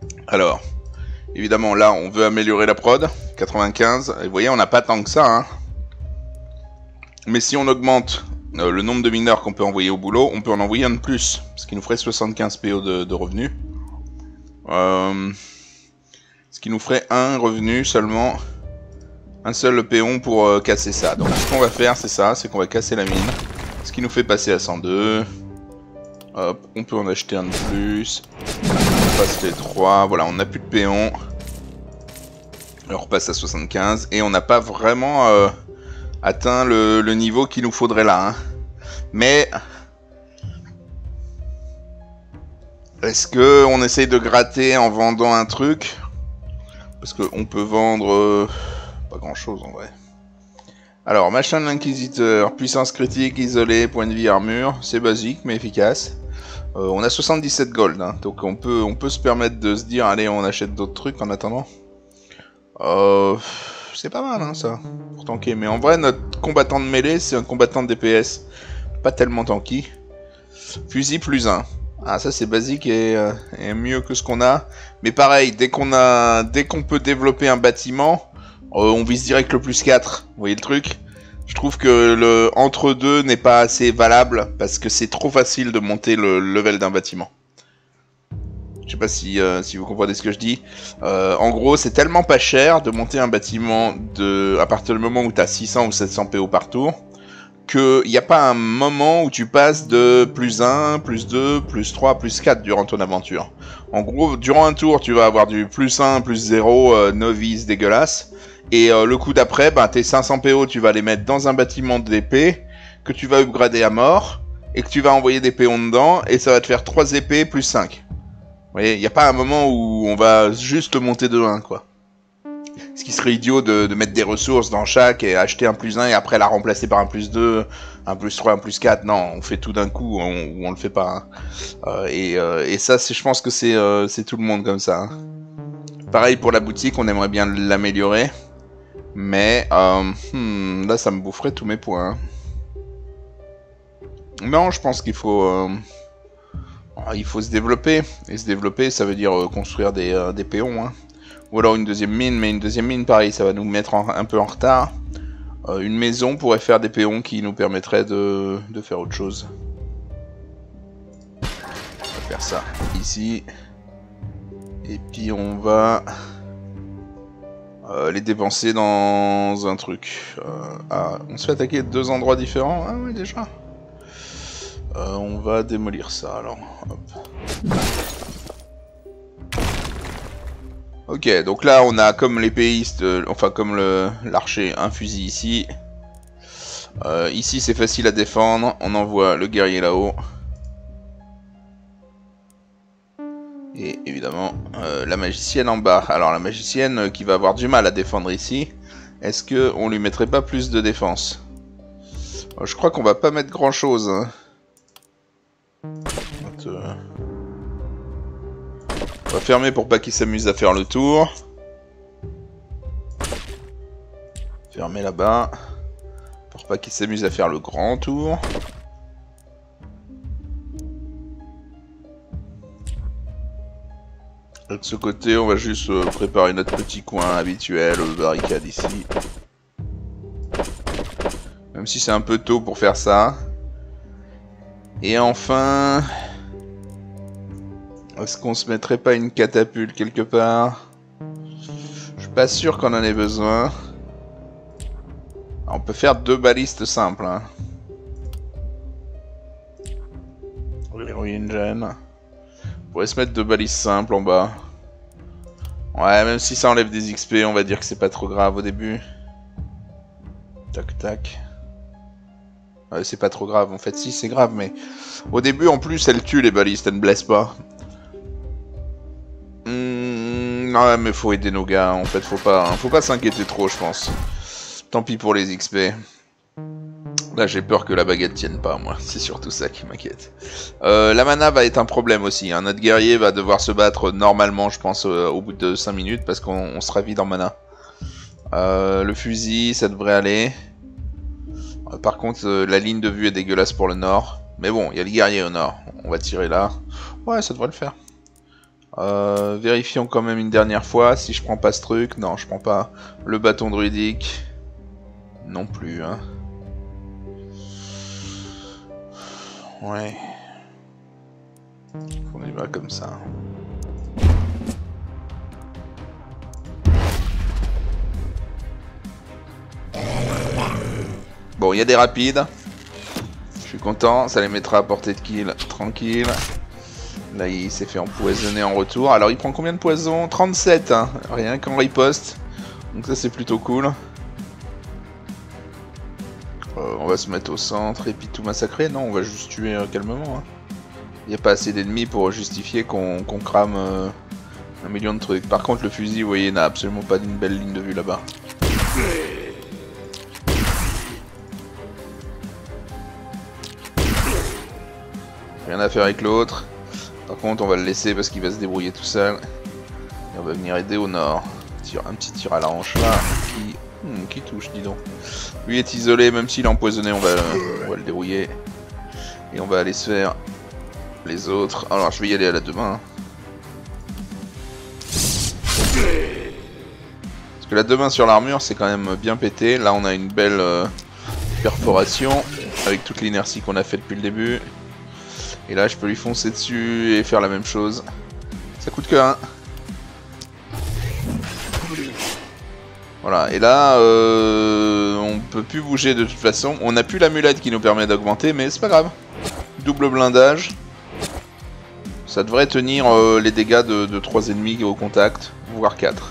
Alors, évidemment, là, on veut améliorer la prod. 95. Et vous voyez, on n'a pas tant que ça. Hein. Mais si on augmente le nombre de mineurs qu'on peut envoyer au boulot, on peut en envoyer un de plus. Ce qui nous ferait 75 PO de revenus. Ce qui nous ferait un revenu seulement. Un seul péon pour casser ça. Donc ce qu'on va faire, c'est ça. C'est qu'on va casser la mine. Ce qui nous fait passer à 102. Hop, on peut en acheter un de plus. On passe les 3. Voilà, on n'a plus de péons. Alors on repasse à 75. Et on n'a pas vraiment atteint le niveau qu'il nous faudrait là. Hein. Mais... est-ce qu'on essaye de gratter en vendant un truc? Parce qu'on peut vendre... pas grand chose en vrai. Alors, machin de l'inquisiteur, puissance critique, isolé, point de vie, armure. C'est basique mais efficace. On a 77 gold, hein, donc on peut se permettre de se dire, allez, on achète d'autres trucs en attendant. C'est pas mal, hein, ça, pour tanker. Mais en vrai, notre combattant de mêlée, c'est un combattant de DPS. Pas tellement tanky. Fusil plus 1. Ah, ça c'est basique et mieux que ce qu'on a. Mais pareil, dès qu'on peut développer un bâtiment, on vise direct le plus 4. Vous voyez le truc? Je trouve que le entre-deux n'est pas assez valable parce que c'est trop facile de monter le level d'un bâtiment. Je sais pas si vous comprenez ce que je dis. En gros, c'est tellement pas cher de monter un bâtiment à partir du moment où tu as 600 ou 700 PO par tour qu'il n'y a pas un moment où tu passes de plus 1, plus 2, plus 3, plus 4 durant ton aventure. En gros, durant un tour, tu vas avoir du plus 1, plus 0, novice, dégueulasse. Et le coup d'après, ben, tes 500 PO, tu vas les mettre dans un bâtiment d'épée que tu vas upgrader à mort et que tu vas envoyer des péons dedans et ça va te faire 3 épées plus 5. Vous voyez, il n'y a pas un moment où on va juste monter de 1, quoi. Ce qui serait idiot de mettre des ressources dans chaque et acheter un plus 1 et après la remplacer par un plus 2, un plus 3, un plus 4. Non, on fait tout d'un coup ou on le fait pas. Hein. Et ça, je pense que c'est tout le monde comme ça. Hein. Pareil pour la boutique, on aimerait bien l'améliorer. Mais là, ça me boufferait tous mes points. Hein. Non, je pense qu'il faut se développer. Et se développer, ça veut dire construire des péons. Hein. Ou alors une deuxième mine, mais une deuxième mine, pareil, ça va nous mettre un peu en retard. Une maison pourrait faire des péons qui nous permettraient de faire autre chose. On va faire ça ici. Et puis on va... les dépenser dans un truc. On se fait attaquer de 2 endroits différents. Ah oui, déjà. On va démolir ça, alors. Hop. Ok, donc là, on a comme l'épéiste, enfin comme l'archer, un fusil ici. Ici, c'est facile à défendre. On envoie le guerrier là-haut. Et évidemment, la magicienne en bas. Alors la magicienne qui va avoir du mal à défendre ici, est-ce qu'on lui mettrait pas plus de défense? Je crois qu'on va pas mettre grand chose. Hein. On va fermer pour pas qu'il s'amuse à faire le tour. Fermer là-bas. Pour pas qu'il s'amuse à faire le grand tour. De ce côté, on va juste préparer notre petit coin habituel, barricade ici. Même si c'est un peu tôt pour faire ça. Et enfin... est-ce qu'on se mettrait pas une catapulte quelque part? Je suis pas sûr qu'on en ait besoin. Alors, on peut faire 2 balistes simples. Hein. Engine. On pourrait se mettre 2 balistes simples en bas. Ouais, même si ça enlève des XP, on va dire que c'est pas trop grave au début. Tac tac. Ouais, c'est pas trop grave, en fait si c'est grave, mais... au début en plus elle tue les balistes, elle ne blesse pas. Ouais, mais faut aider nos gars, en fait faut pas s'inquiéter trop je pense. Tant pis pour les XP. Là j'ai peur que la baguette tienne pas moi, c'est surtout ça qui m'inquiète. La mana va être un problème aussi, hein. Notre guerrier va devoir se battre normalement je pense au bout de 5 minutes parce qu'on sera vide en mana. Le fusil ça devrait aller. Par contre la ligne de vue est dégueulasse pour le nord. Mais bon, il y a le guerrier au nord, on va tirer là. Ouais ça devrait le faire. Vérifions quand même une dernière fois si je prends pas ce truc. Non, je prends pas le bâton druidique. Non plus, hein. Ouais. On y va comme ça. Bon, il y a des rapides. Je suis content, ça les mettra à portée de kill. Tranquille. Là, il s'est fait empoisonner en retour. Alors, il prend combien de poison? 37, hein. Rien qu'en riposte. Donc ça, c'est plutôt cool. On va se mettre au centre et puis tout massacrer. Non, on va juste tuer calmement. Hein. Il n'y a pas assez d'ennemis pour justifier qu'on crame un million de trucs. Par contre, le fusil, vous voyez, n'a absolument pas une belle ligne de vue là-bas. Rien à faire avec l'autre. Par contre, on va le laisser parce qu'il va se débrouiller tout seul. Et on va venir aider au nord. Un petit tir à la hanche là. Qui touche, dis donc. Lui est isolé, même s'il est empoisonné, on va le dérouiller. Et on va aller se faire les autres. Alors, je vais y aller à la 2 mains. Parce que la 2 mains sur l'armure, c'est quand même bien pété. Là, on a une belle perforation. Avec toute l'inertie qu'on a fait depuis le début. Et là, je peux lui foncer dessus et faire la même chose. Ça coûte que 1. Voilà, et là, on peut plus bouger de toute façon. On n'a plus l'amulette qui nous permet d'augmenter, mais c'est pas grave. Double blindage. Ça devrait tenir les dégâts de 3 ennemis au contact, voire 4.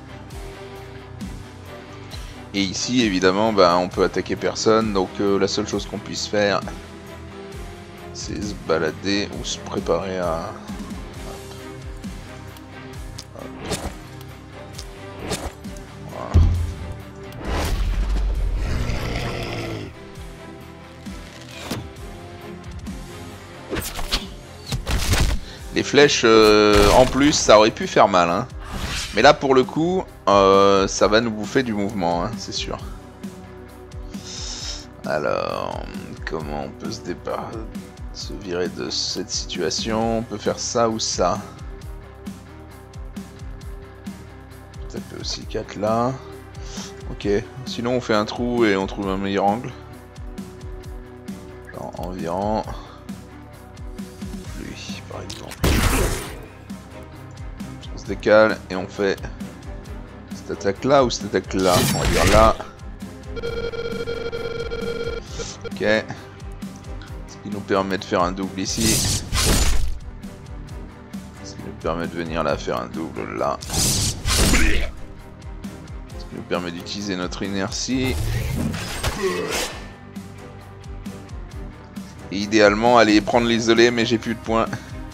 Et ici, évidemment, bah, on peut attaquer personne, donc la seule chose qu'on puisse faire, c'est se balader ou se préparer à... Les flèches, en plus, ça aurait pu faire mal, hein. Mais là, pour le coup, ça va nous bouffer du mouvement, hein, c'est sûr. Alors, comment on peut se virer de cette situation? On peut faire ça ou ça. Taper aussi 4 là. Ok, sinon on fait un trou et on trouve un meilleur angle. Genre environ... lui, par exemple. On se décale et on fait cette attaque là ou cette attaque là. On va dire là. Ok. Ce qui nous permet de faire un double ici. Ce qui nous permet de venir là faire un double là. Ce qui nous permet d'utiliser notre inertie. Et idéalement aller prendre l'isolé, mais j'ai plus de points.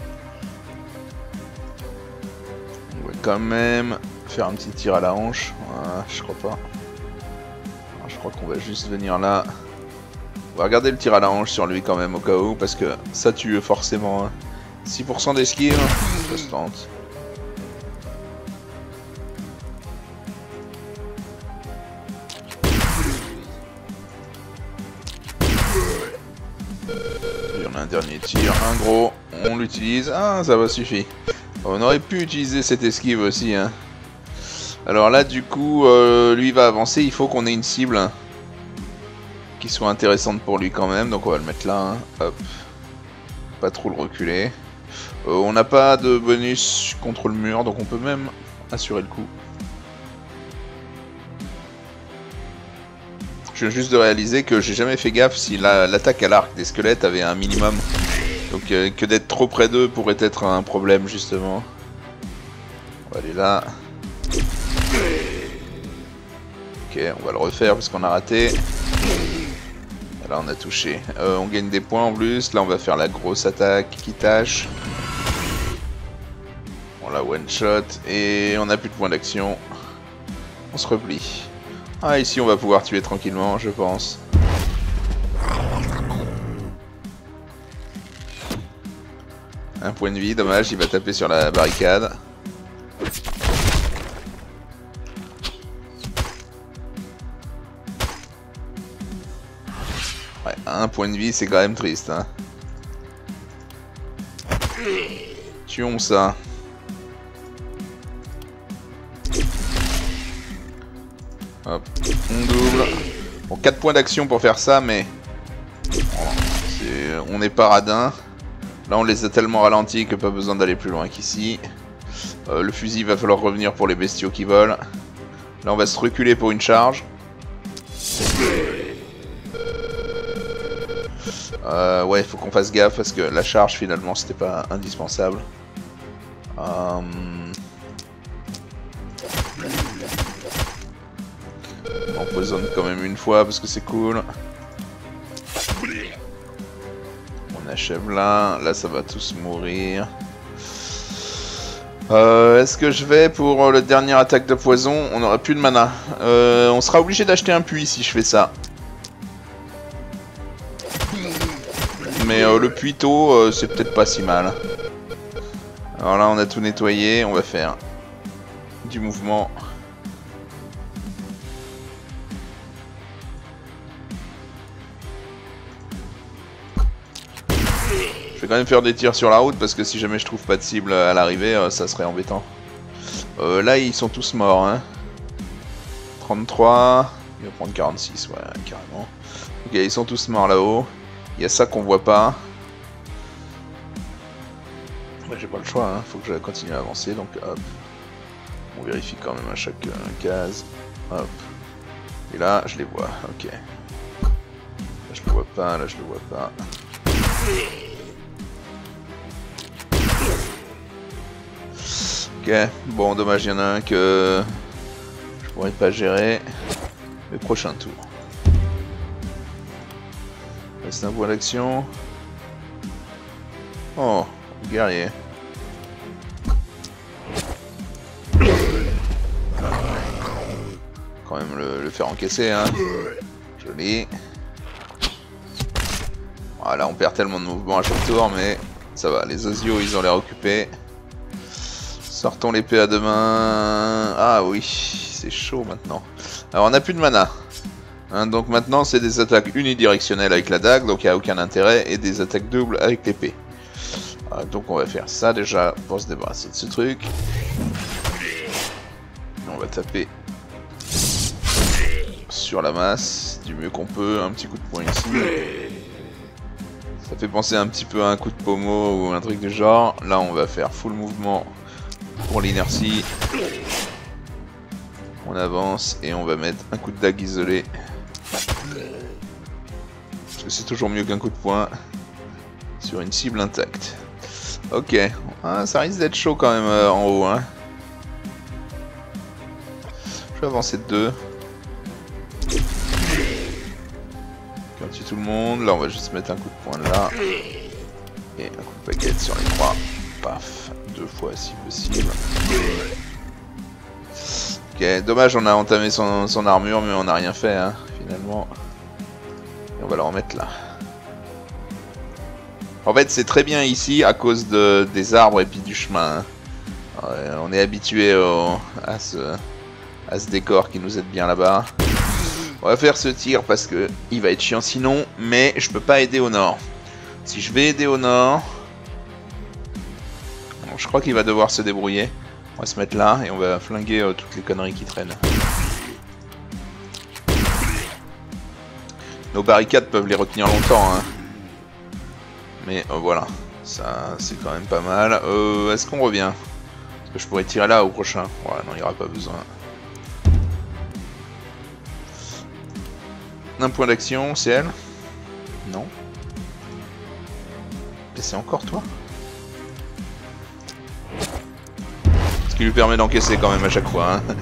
On va quand même faire un petit tir à la hanche. Voilà, je crois pas. Je crois qu'on va juste venir là. On va regarder le tir à la hanche sur lui quand même au cas où, parce que ça tue forcément. Hein. 6% d'esquive, ça se tente. Il y en a un dernier tir, un gros, on l'utilise. Ah, ça va suffire. On aurait pu utiliser cette esquive aussi. Hein. Alors là, du coup, lui va avancer, il faut qu'on ait une cible qui soit intéressante pour lui quand même, donc on va le mettre là, hein. Hop, pas trop le reculer. On n'a pas de bonus contre le mur, donc on peut même assurer le coup. Je viens juste de réaliser que j'ai jamais fait gaffe si l'attaque à l'arc des squelettes avait un minimum, donc que d'être trop près d'eux pourrait être un problème justement. On va aller là. Ok, on va le refaire parce qu'on a raté. Là on a touché. On gagne des points en plus. Là on va faire la grosse attaque qui tâche. On la one shot et on n'a plus de points d'action. On se replie. Ah, ici on va pouvoir tuer tranquillement, je pense. Un point de vie, dommage, il va taper sur la barricade. Ouais, un point de vie, c'est quand même triste. Hein. Tuons ça. Hop, on double. Bon, 4 points d'action pour faire ça, mais... on n'est pas radin. Là, on les a tellement ralentis que pas besoin d'aller plus loin qu'ici. Le fusil va falloir revenir pour les bestiaux qui volent. Là, on va se reculer pour une charge. Ouais, il faut qu'on fasse gaffe parce que la charge, finalement, c'était pas indispensable. On empoisonne quand même une fois parce que c'est cool. On achève là. Là, ça va tous mourir. Est-ce que je vais pour le dernier attaque de poison? On n'aura plus de mana. On sera obligé d'acheter un puits si je fais ça. Mais le puits-tôt, c'est peut-être pas si mal. Alors là, on a tout nettoyé. On va faire du mouvement. Je vais quand même faire des tirs sur la route parce que si jamais je trouve pas de cible à l'arrivée, ça serait embêtant. Là, ils sont tous morts. Hein. 33. Il va prendre 46, ouais, carrément. Ok, ils sont tous morts là-haut. Il y a ça qu'on voit pas. Ouais, j'ai pas le choix, hein. Faut que je continue à avancer, donc hop. On vérifie quand même à chaque case. Hop. Et là, je les vois, ok. Là, je le vois pas, là, je le vois pas. Ok, bon, dommage, il y en a un que je pourrais pas gérer. Le prochain tour. C'est un point d'action. Oh, guerrier. Quand même le faire encaisser, hein. Joli. Voilà, on perd tellement de mouvement à chaque tour, mais ça va. Les osios, ils ont l'air occupés. Sortons l'épée à deux mains. Ah oui, c'est chaud maintenant. Alors, on n'a plus de mana. Hein, donc maintenant, c'est des attaques unidirectionnelles avec la dague, donc il n'y a aucun intérêt, et des attaques doubles avec l'épée. Donc on va faire ça déjà pour se débarrasser de ce truc. On va taper sur la masse du mieux qu'on peut, un petit coup de poing ici. Ça fait penser un petit peu à un coup de pommeau ou un truc du genre. Là on va faire full mouvement pour l'inertie. On avance et on va mettre un coup de dague isolé. Parce que c'est toujours mieux qu'un coup de poing sur une cible intacte. Ok, ah, ça risque d'être chaud quand même en haut. Hein. Je vais avancer de 2. On tue tout le monde. Là, on va juste mettre un coup de poing là. Et un coup de baguette sur les 3. Paf, 2 fois si possible. Ok, dommage, on a entamé son armure, mais on n'a rien fait, hein, finalement. Et on va le remettre là. En fait, c'est très bien ici à cause des arbres et puis du chemin. Hein. On est habitué à ce décor qui nous aide bien là-bas. On va faire ce tir parce que il va être chiant sinon, mais je peux pas aider au nord. Si je vais aider au nord, bon, je crois qu'il va devoir se débrouiller. On va se mettre là et on va flinguer toutes les conneries qui traînent. Nos barricades peuvent les retenir longtemps, hein. Mais voilà, ça c'est quand même pas mal. Est-ce qu'on revient? Parce que je pourrais tirer là au prochain. Ouais, non, il n'y aura pas besoin. Un point d'action, c'est elle? Non. Mais c'est encore toi? Ce qui lui permet d'encaisser quand même à chaque fois. Hein.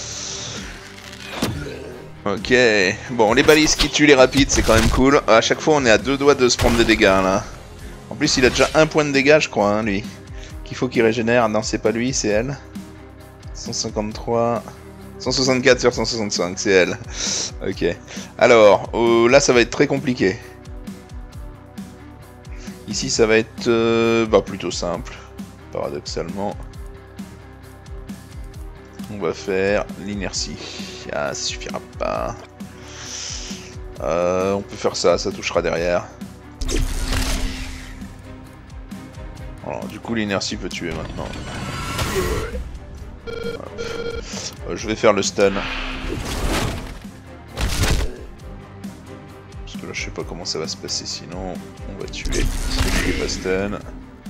Ok. Bon, les balises qui tuent les rapides, c'est quand même cool. À chaque fois, on est à 2 doigts de se prendre des dégâts là. En plus, il a déjà 1 point de dégâts, je crois, hein, lui. Qu'il faut qu'il régénère. Non, c'est pas lui, c'est elle. 153... 164 sur 165, c'est elle. Ok. Alors, là, ça va être très compliqué. Ici, ça va être plutôt simple, paradoxalement. On va faire l'inertie. Ah, ça suffira pas. On peut faire ça, ça touchera derrière. Alors, du coup, l'inertie peut tuer maintenant. Je vais faire le stun. Là, je sais pas comment ça va se passer sinon. On va tuer celui qui est pas stun.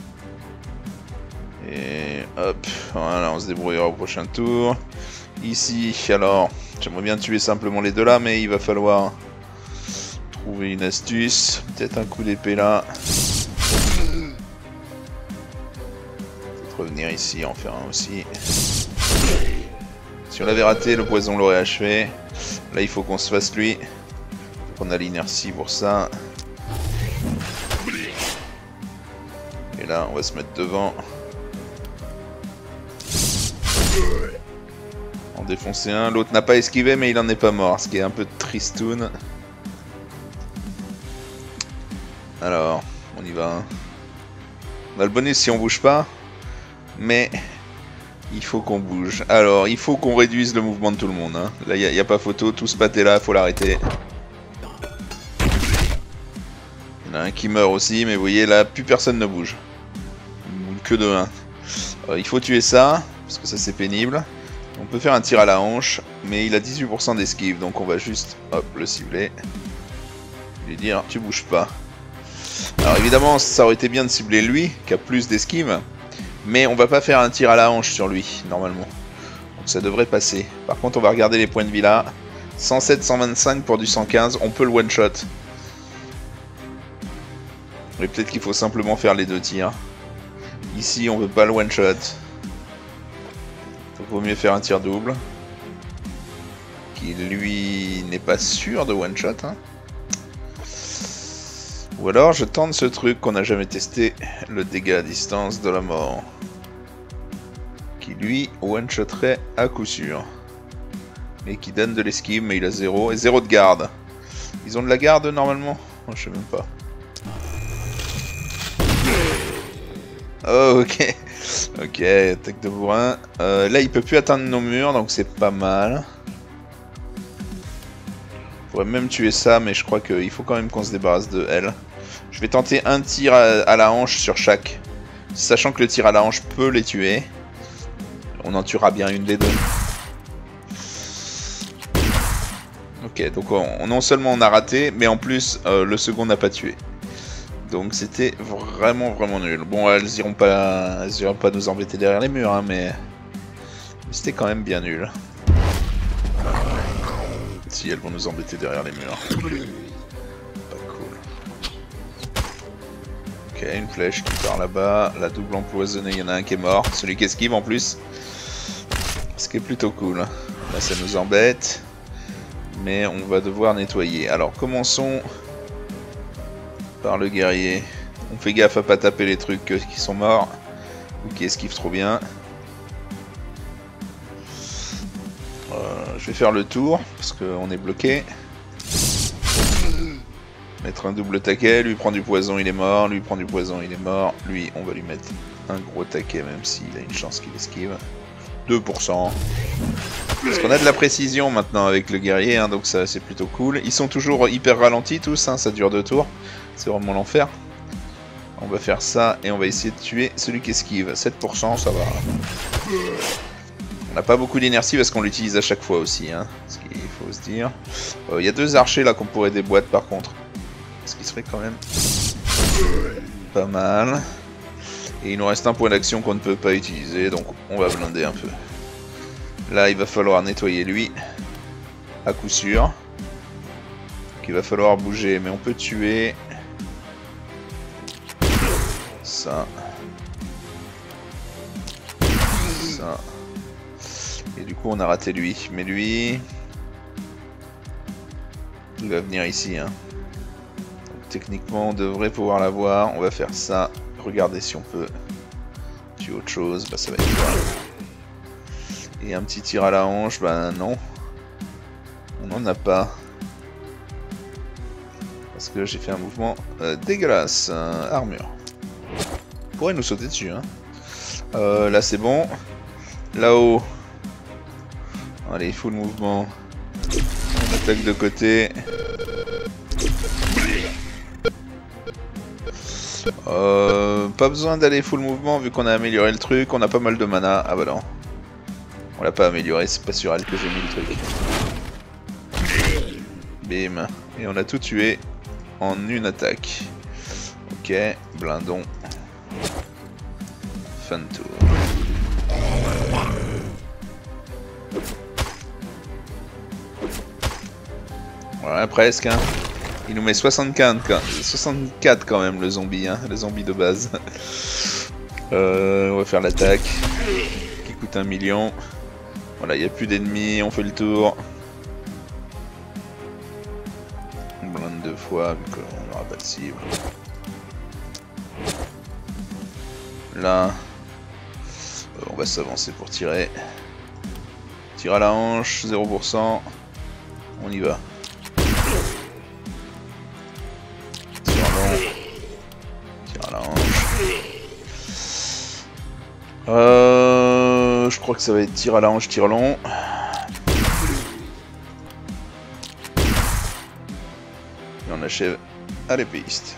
Et hop, voilà, on se débrouillera au prochain tour. Ici, alors, j'aimerais bien tuer simplement les deux là, mais il va falloir trouver une astuce. Peut-être un coup d'épée là. Peut-être revenir ici, en faire un aussi. Si on l'avait raté, le poison l'aurait achevé. Là, il faut qu'on se fasse lui. On a l'inertie pour ça. Et là, on va se mettre devant. En défoncer un. L'autre n'a pas esquivé, mais il en est pas mort. Ce qui est un peu tristoun. Alors, on y va. On a le bonus si on bouge pas. Mais il faut qu'on bouge. Alors, il faut qu'on réduise le mouvement de tout le monde. Hein. Là, il n'y a pas photo. Tout ce pâté là, faut l'arrêter. Il y en a un qui meurt aussi, mais vous voyez, là, plus personne ne bouge. Que de 1. Il faut tuer ça, parce que ça c'est pénible. On peut faire un tir à la hanche, mais il a 18% d'esquive, donc on va juste, hop, le cibler. Lui dire, tu bouges pas. Alors évidemment, ça aurait été bien de cibler lui, qui a plus d'esquive, mais on va pas faire un tir à la hanche sur lui, normalement. Donc ça devrait passer. Par contre, on va regarder les points de vie là. 107, 125 pour du 115, on peut le one-shot. Mais peut-être qu'il faut simplement faire les deux tirs. Ici, on veut pas le one-shot. Donc, vaut mieux faire un tir double. Qui, lui, n'est pas sûr de one-shot. Hein. Ou alors, je tente ce truc qu'on n'a jamais testé. Le dégât à distance de la mort. Qui, lui, one-shotterait à coup sûr. Et qui donne de l'esquive, mais il a 0. Et 0 de garde. Ils ont de la garde, normalement? Je sais même pas. Oh, ok. Ok, attaque de bourrin. Là, il peut plus atteindre nos murs, donc c'est pas mal. On pourrait même tuer ça, mais je crois qu'il faut quand même qu'on se débarrasse de elle. Je vais tenter un tir à la hanche sur chaque. Sachant que le tir à la hanche peut les tuer. On en tuera bien une des deux. Ok, donc non seulement on a raté, mais en plus, le second n'a pas tué. Donc c'était vraiment nul. Bon, elles iront pas nous embêter derrière les murs, hein, mais c'était quand même bien nul. Si elles vont nous embêter derrière les murs. Pas cool. Ok, une flèche qui part là-bas. La double empoisonnée, il y en a un qui est mort. Celui qui esquive en plus. Ce qui est plutôt cool. Là, ça nous embête. Mais on va devoir nettoyer. Alors, commençons par le guerrier. On fait gaffe à pas taper les trucs qui sont morts ou qui esquivent trop bien. Je vais faire le tour parce qu'on est bloqué. Mettre un double taquet, lui prend du poison, il est mort, lui prend du poison, il est mort. Lui, on va lui mettre un gros taquet même s'il a une chance qu'il esquive. 2%. Parce qu'on a de la précision maintenant avec le guerrier, hein, donc ça c'est plutôt cool. Ils sont toujours hyper ralentis tous, hein, ça dure 2 tours. C'est vraiment l'enfer. On va faire ça et on va essayer de tuer celui qui esquive. 7%, ça va. On n'a pas beaucoup d'énergie parce qu'on l'utilise à chaque fois aussi, hein, ce qu'il faut se dire. Il y a 2 archers là qu'on pourrait déboîter par contre. Ce qui serait quand même pas mal. Et il nous reste un point d'action qu'on ne peut pas utiliser, donc on va blinder un peu. Là, il va falloir nettoyer lui, à coup sûr. Donc, il va falloir bouger, mais on peut tuer ça. Ça. Et du coup, on a raté lui. Mais lui, il va venir ici. Hein. Donc, techniquement, on devrait pouvoir l'avoir. On va faire ça. Regardez si on peut tuer autre chose. Bah, ça va être ça. Et un petit tir à la hanche, bah non. On n'en a pas. Parce que j'ai fait un mouvement dégueulasse. Armure. On pourrait nous sauter dessus. Hein. Là c'est bon. Là-haut. Allez, full mouvement. On attaque de côté. Pas besoin d'aller full mouvement vu qu'on a amélioré le truc. On a pas mal de mana. Ah bah non. On l'a pas amélioré, c'est pas sur elle que j'ai mis le truc. Bim. Et on a tout tué. en une attaque. Ok, blindons. Fin de tour. Voilà, presque. Hein. Il nous met 64 quand même, le zombie, hein, le zombie de base. On va faire l'attaque, qui coûte 1 million. Voilà, il n'y a plus d'ennemis, on fait le tour. On blinde 2 fois, vu qu'on n'aura pas de cible. Là, on va s'avancer pour tirer. Tire à la hanche, 0%. On y va. Tire à la hanche. Je crois que ça va être tir à la hanche, tir long. Et on achève à l'épéiste.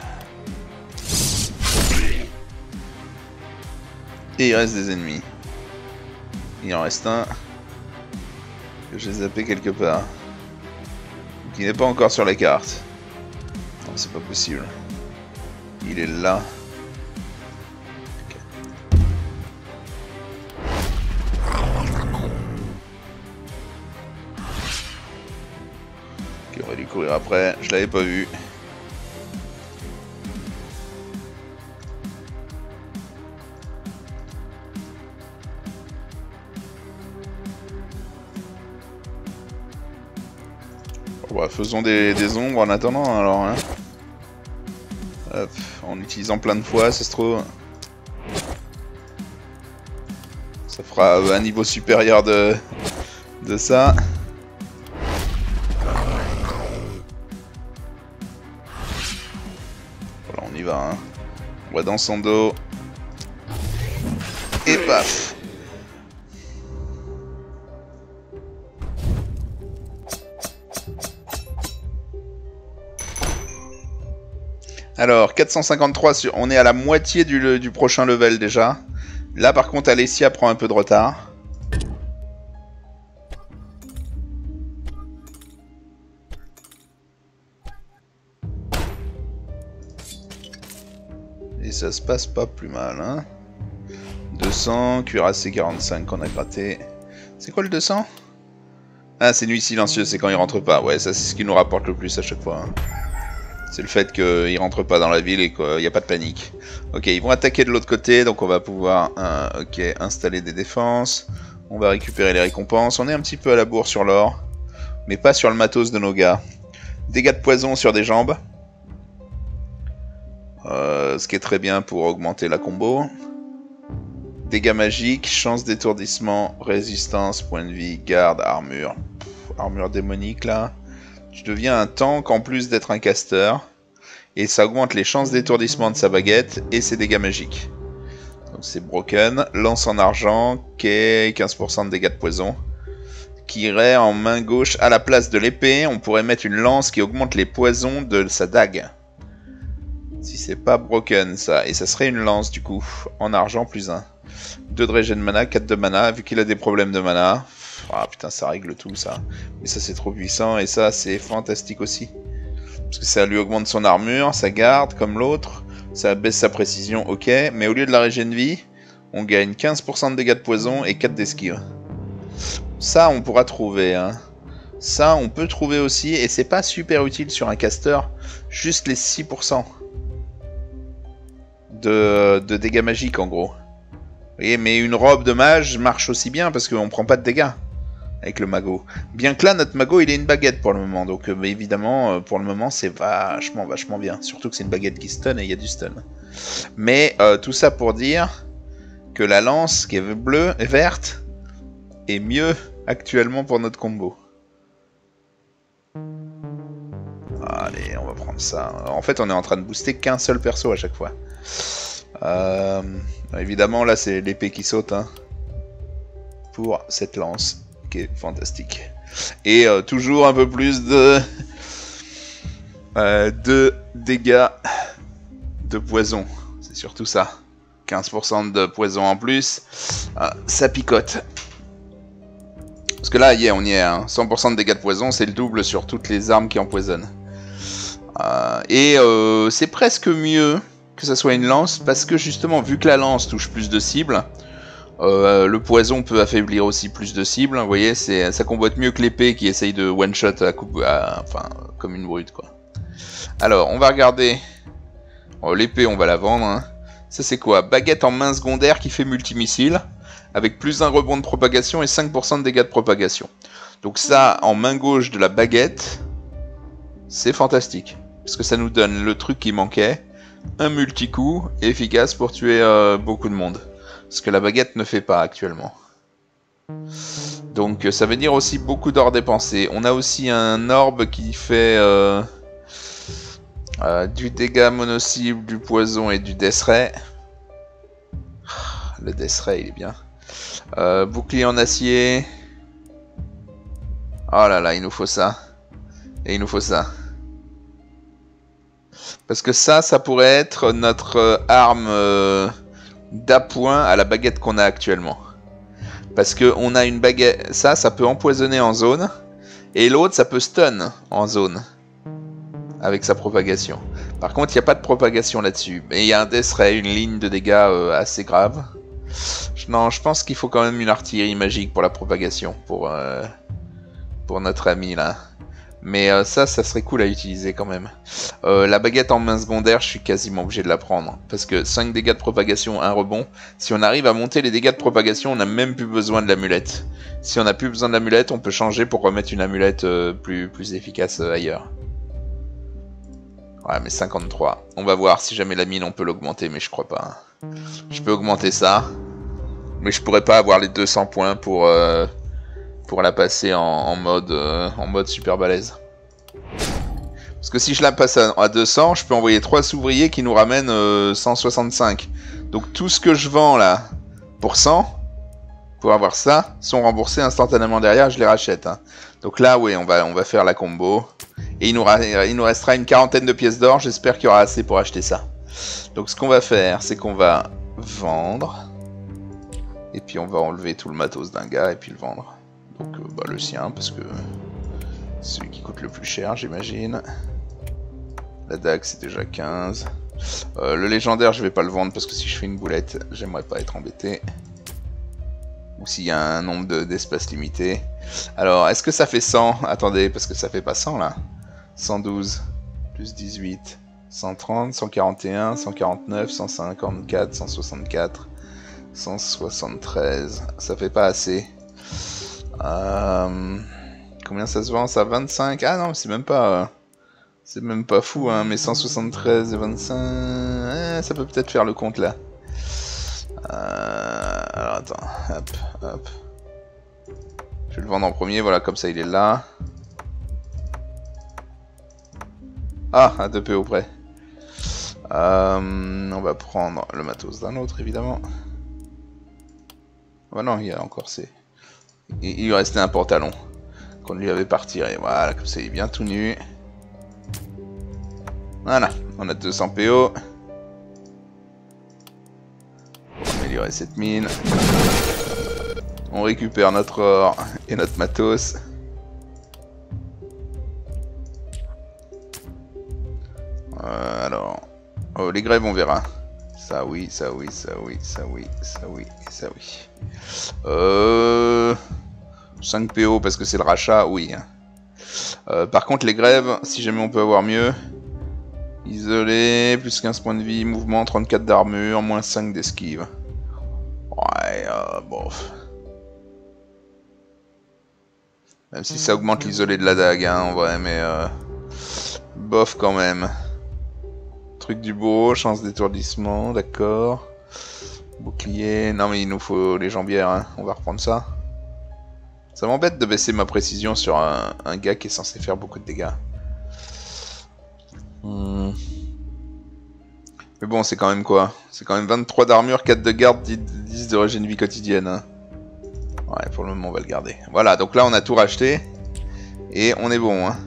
Et il reste des ennemis. Il en reste un que j'ai zappé quelque part. Qui n'est pas encore sur la carte. Non, c'est pas possible. Il est là. Ok, on va lui courir après. Je l'avais pas vu. Bon, faisons des ombres en attendant alors. Hein. Hop, en utilisant plein de fois, ça se trouve. Ça fera un niveau supérieur de ça. Voilà, on y va. Hein. On va dans son dos. Et paf! Alors, 453, on est à la moitié du prochain level déjà. Là, par contre, Alessia prend un peu de retard. Et ça se passe pas plus mal, hein. 200, cuirassé 45 qu'on a gratté. C'est quoi le 200? Ah, c'est nuit silencieuse, c'est quand il rentre pas. Ouais, ça c'est ce qui nous rapporte le plus à chaque fois. Hein. C'est le fait qu'ils rentrent pas dans la ville et qu'il n'y a pas de panique. Ok, ils vont attaquer de l'autre côté, donc on va pouvoir installer des défenses. On va récupérer les récompenses. On est un petit peu à la bourre sur l'or, mais pas sur le matos de nos gars. Dégâts de poison sur des jambes. Ce qui est très bien pour augmenter la combo. Dégâts magiques, chance d'étourdissement, résistance, point de vie, garde, armure. Armure démonique là. Tu deviens un tank en plus d'être un caster. Et ça augmente les chances d'étourdissement de sa baguette et ses dégâts magiques. Donc c'est broken. Lance en argent, qui est 15% de dégâts de poison. Qui irait en main gauche à la place de l'épée. On pourrait mettre une lance qui augmente les poisons de sa dague. Si c'est pas broken ça. Et ça serait une lance du coup. En argent plus 1. 2 de régène mana, 4 de mana. Vu qu'il a des problèmes de mana. Ah putain, ça règle tout ça. Mais ça c'est trop puissant et ça c'est fantastique aussi. Parce que ça lui augmente son armure, sa garde comme l'autre. Ça baisse sa précision, ok. Mais au lieu de la régène vie, on gagne 15% de dégâts de poison et 4 d'esquive. Ça on pourra trouver. Hein. Ça on peut trouver aussi. Et c'est pas super utile sur un caster. Juste les 6% de dégâts magiques en gros. Vous voyez, mais une robe de mage marche aussi bien parce qu'on prend pas de dégâts. Avec le magot. Bien que là, notre magot, il est une baguette pour le moment. Donc, évidemment, pour le moment, c'est vachement bien. Surtout que c'est une baguette qui stun et il y a du stun. Mais, tout ça pour dire que la lance, qui est bleue et verte, est mieux actuellement pour notre combo. Allez, on va prendre ça. En fait, on est en train de booster qu'un seul perso à chaque fois. Évidemment, là, c'est l'épée qui saute. Hein, pour cette lance. Qui est fantastique. Et toujours un peu plus de dégâts de poison. C'est surtout ça. 15% de poison en plus. Ça picote. Parce que là, on y est. Hein. 100% de dégâts de poison, c'est le double sur toutes les armes qui empoisonnent. C'est presque mieux que ça soit une lance, parce que justement, vu que la lance touche plus de cibles, le poison peut affaiblir aussi plus de cibles. Vous voyez, ça comboite mieux que l'épée qui essaye de one-shot enfin, comme une brute, quoi. Alors, on va regarder. Oh, l'épée, on va la vendre. Hein. Ça, c'est quoi? Baguette en main secondaire qui fait multimissile, avec plus 1 rebond de propagation et 5% de dégâts de propagation. Donc ça, en main gauche de la baguette, c'est fantastique. Parce que ça nous donne le truc qui manquait, un multi-coup efficace pour tuer beaucoup de monde. Ce que la baguette ne fait pas actuellement. Donc ça veut dire aussi beaucoup d'or dépensé. On a aussi un orbe qui fait du dégât mono-cible, du poison et du death ray. Le death ray il est bien. Bouclier en acier. Oh là là, il nous faut ça. Et il nous faut ça. Parce que ça pourrait être notre arme d'appoint à la baguette qu'on a actuellement. Parce que on a une baguette... Ça peut empoisonner en zone. Et l'autre, ça peut stun en zone. Avec sa propagation. Par contre, il n'y a pas de propagation là-dessus. Mais il y a un death ray, une ligne de dégâts assez grave. Non, je pense qu'il faut quand même une artillerie magique pour la propagation. Pour notre ami là. Mais ça serait cool à utiliser quand même. La baguette en main secondaire, je suis quasiment obligé de la prendre. Parce que 5 dégâts de propagation, 1 rebond. Si on arrive à monter les dégâts de propagation, on n'a même plus besoin de l'amulette. Si on n'a plus besoin de l'amulette, on peut changer pour remettre une amulette plus efficace ailleurs. Ouais, mais 53. On va voir si jamais la mine, on peut l'augmenter, mais je crois pas. Je peux augmenter ça. Mais je pourrais pas avoir les 200 points pour la passer en mode super balèze. Parce que si je la passe à 200, je peux envoyer 3 ouvriers qui nous ramènent 165. Donc tout ce que je vends là pour 100, pour avoir ça, sont remboursés instantanément derrière, je les rachète. Hein. Donc là, oui, on va faire la combo. Et il nous restera une 40aine de pièces d'or, j'espère qu'il y aura assez pour acheter ça. Donc ce qu'on va faire, c'est qu'on va vendre. Et puis on va enlever tout le matos d'un gars et puis le vendre. Donc le sien, parce que c'est celui qui coûte le plus cher, j'imagine. La dague, c'est déjà 15. Le légendaire, je vais pas le vendre, parce que si je fais une boulette, j'aimerais pas être embêté. Ou s'il y a un nombre d'espaces limité. Alors, est-ce que ça fait 100? Attendez, parce que ça fait pas 100, là. 112, plus 18, 130, 141, 149, 154, 164, 173. Ça fait pas assez. Combien ça se vend ça? 25? Ah non, c'est même pas fou, hein, mais 173 et 25... ça peut peut-être faire le compte, là. Alors, attends, hop. Je vais le vendre en premier, voilà, comme ça, il est là. Ah, à 2 PO près. On va prendre le matos d'un autre, évidemment. Oh non, il y a encore ces... Il lui restait un pantalon qu'on lui avait pas retiré. Voilà, comme ça il est bien tout nu. Voilà, on a 200 PO. Pour améliorer cette mine. On récupère notre or et notre matos. Alors, oh, les grèves on verra. Ça oui, ça oui, ça oui, ça oui, ça oui, et ça oui. 5 PO parce que c'est le rachat, oui. Par contre les grèves, si jamais on peut avoir mieux. Isolé, plus 15 points de vie, mouvement, 34 d'armure, moins 5 d'esquive. Ouais, bof. Même si ça augmente l'isolé de la dague, hein, en vrai, mais... bof quand même. Truc du beau, chance d'étourdissement, d'accord. Bouclier, non mais il nous faut les jambières, hein. On va reprendre ça. Ça m'embête de baisser ma précision sur un gars qui est censé faire beaucoup de dégâts. Mais bon, c'est quand même quoi? C'est quand même 23 d'armure, 4 de garde, 10 de régène vie quotidienne. Hein. Ouais, pour le moment, on va le garder. Voilà, donc là, on a tout racheté. Et on est bon, hein.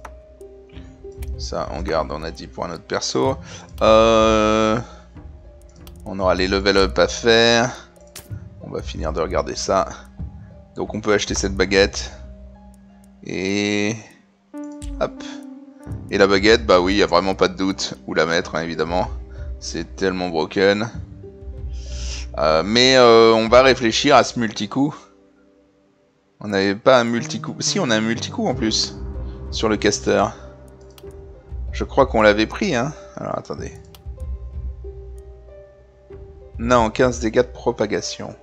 Ça, on garde, on a 10 points à notre perso. On aura les level up à faire. On va finir de regarder ça. Donc on peut acheter cette baguette. Et... hop. Et la baguette, bah oui, il n'y a vraiment pas de doute où la mettre, hein, évidemment. C'est tellement broken. Mais on va réfléchir à ce multi-coup. On n'avait pas un multi-coup. Si, on a un multi-coup en plus. Sur le caster. Je crois qu'on l'avait pris, hein. Alors attendez. Non, 15 dégâts de propagation.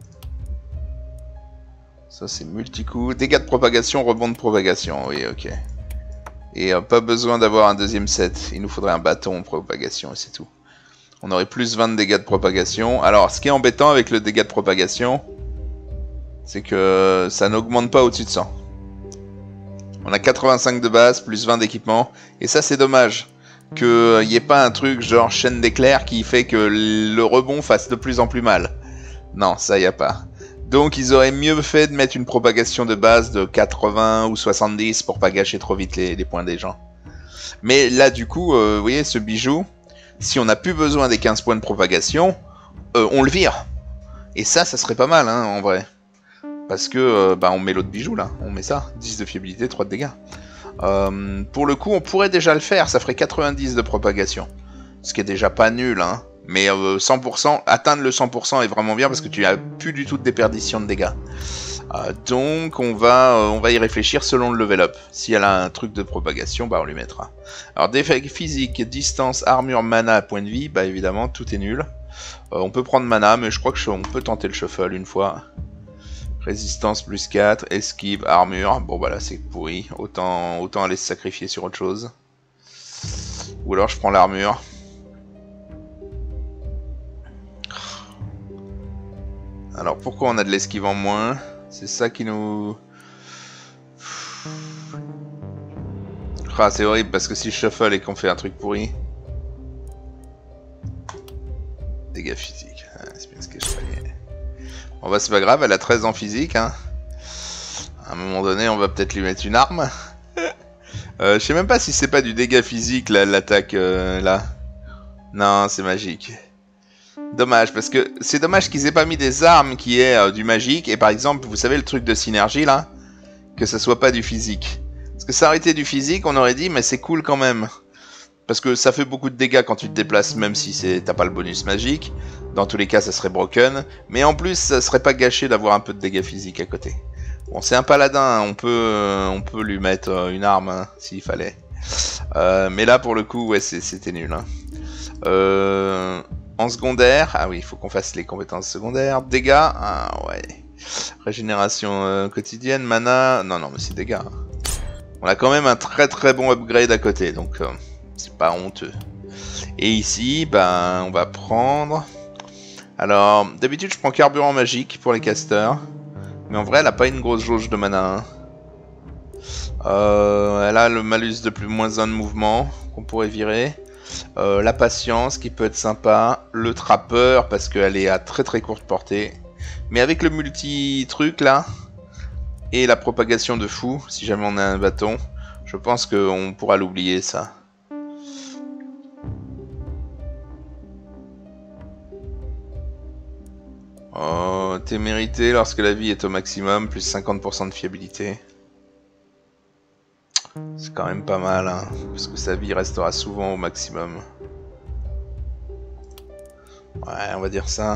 Ça c'est multi-coup. Dégâts de propagation, rebond de propagation. Oui, ok. Et pas besoin d'avoir un deuxième set. Il nous faudrait un bâton propagation et c'est tout. On aurait plus 20 de dégâts de propagation. Alors, ce qui est embêtant avec le dégât de propagation, c'est que ça n'augmente pas au-dessus de 100. On a 85 de base, plus 20 d'équipement. Et ça, c'est dommage. Qu'il n'y ait pas un truc genre chaîne d'éclairs qui fait que le rebond fasse de plus en plus mal. Non, ça, il n'y a pas. Donc, ils auraient mieux fait de mettre une propagation de base de 80 ou 70 pour pas gâcher trop vite les points des gens. Mais là, du coup, vous voyez, ce bijou, si on n'a plus besoin des 15 points de propagation, on le vire. Et ça serait pas mal, hein, en vrai. Parce que, bah, on met l'autre bijou, là. On met ça. 10 de fiabilité, 3 de dégâts. Pour le coup, on pourrait déjà le faire. Ça ferait 90 de propagation. Ce qui est déjà pas nul, hein. Mais 100%, atteindre le 100% est vraiment bien parce que tu n'as plus du tout de déperdition de dégâts. Donc on va y réfléchir selon le level up. Si elle a un truc de propagation, bah on lui mettra. Alors défait physique, distance, armure, mana, point de vie, bah évidemment tout est nul. On peut prendre mana, mais je crois que on peut tenter le shuffle une fois. Résistance plus 4, esquive, armure. Bon bah là c'est pourri, autant aller se sacrifier sur autre chose. Ou alors je prends l'armure. Alors pourquoi on a de l'esquive en moins? C'est ça qui nous... Ah, c'est horrible parce que si je shuffle et qu'on fait un truc pourri... Dégâts physiques. Ah, c'est bien ce que je croyais. Bon bah c'est pas grave, elle a 13 en physique. Hein. À un moment donné, on va peut-être lui mettre une arme. Je sais même pas si c'est pas du dégât physique l'attaque là. Non, c'est magique. Dommage, parce que c'est dommage qu'ils aient pas mis des armes qui aient du magique. Et par exemple, vous savez le truc de synergie là, que ça soit pas du physique. Parce que ça aurait été du physique, on aurait dit, mais c'est cool quand même. Parce que ça fait beaucoup de dégâts quand tu te déplaces, même si t'as pas le bonus magique. Dans tous les cas, ça serait broken. Mais en plus, ça serait pas gâché d'avoir un peu de dégâts physiques à côté. Bon, c'est un paladin, on peut lui mettre une arme, hein, s'il fallait. Mais là, pour le coup, ouais, c'était nul. Hein. En secondaire, ah oui, il faut qu'on fasse les compétences secondaires. Dégâts, ah ouais. Régénération quotidienne, mana, non, mais c'est dégâts. Hein. On a quand même un très très bon upgrade à côté, donc c'est pas honteux. Et ici, ben, on va prendre... Alors, d'habitude, je prends carburant magique pour les casters. Mais en vrai, elle a pas une grosse jauge de mana. Hein. Elle a le malus de moins 1 de mouvement qu'on pourrait virer. La patience qui peut être sympa. Le trappeur parce qu'elle est à très très courte portée. Mais avec le multi-truc là, et la propagation de fou, si jamais on a un bâton, je pense qu'on pourra l'oublier ça. Oh, témérité lorsque la vie est au maximum, plus 50% de fiabilité. C'est quand même pas mal, hein, parce que sa vie restera souvent au maximum. Ouais, on va dire ça.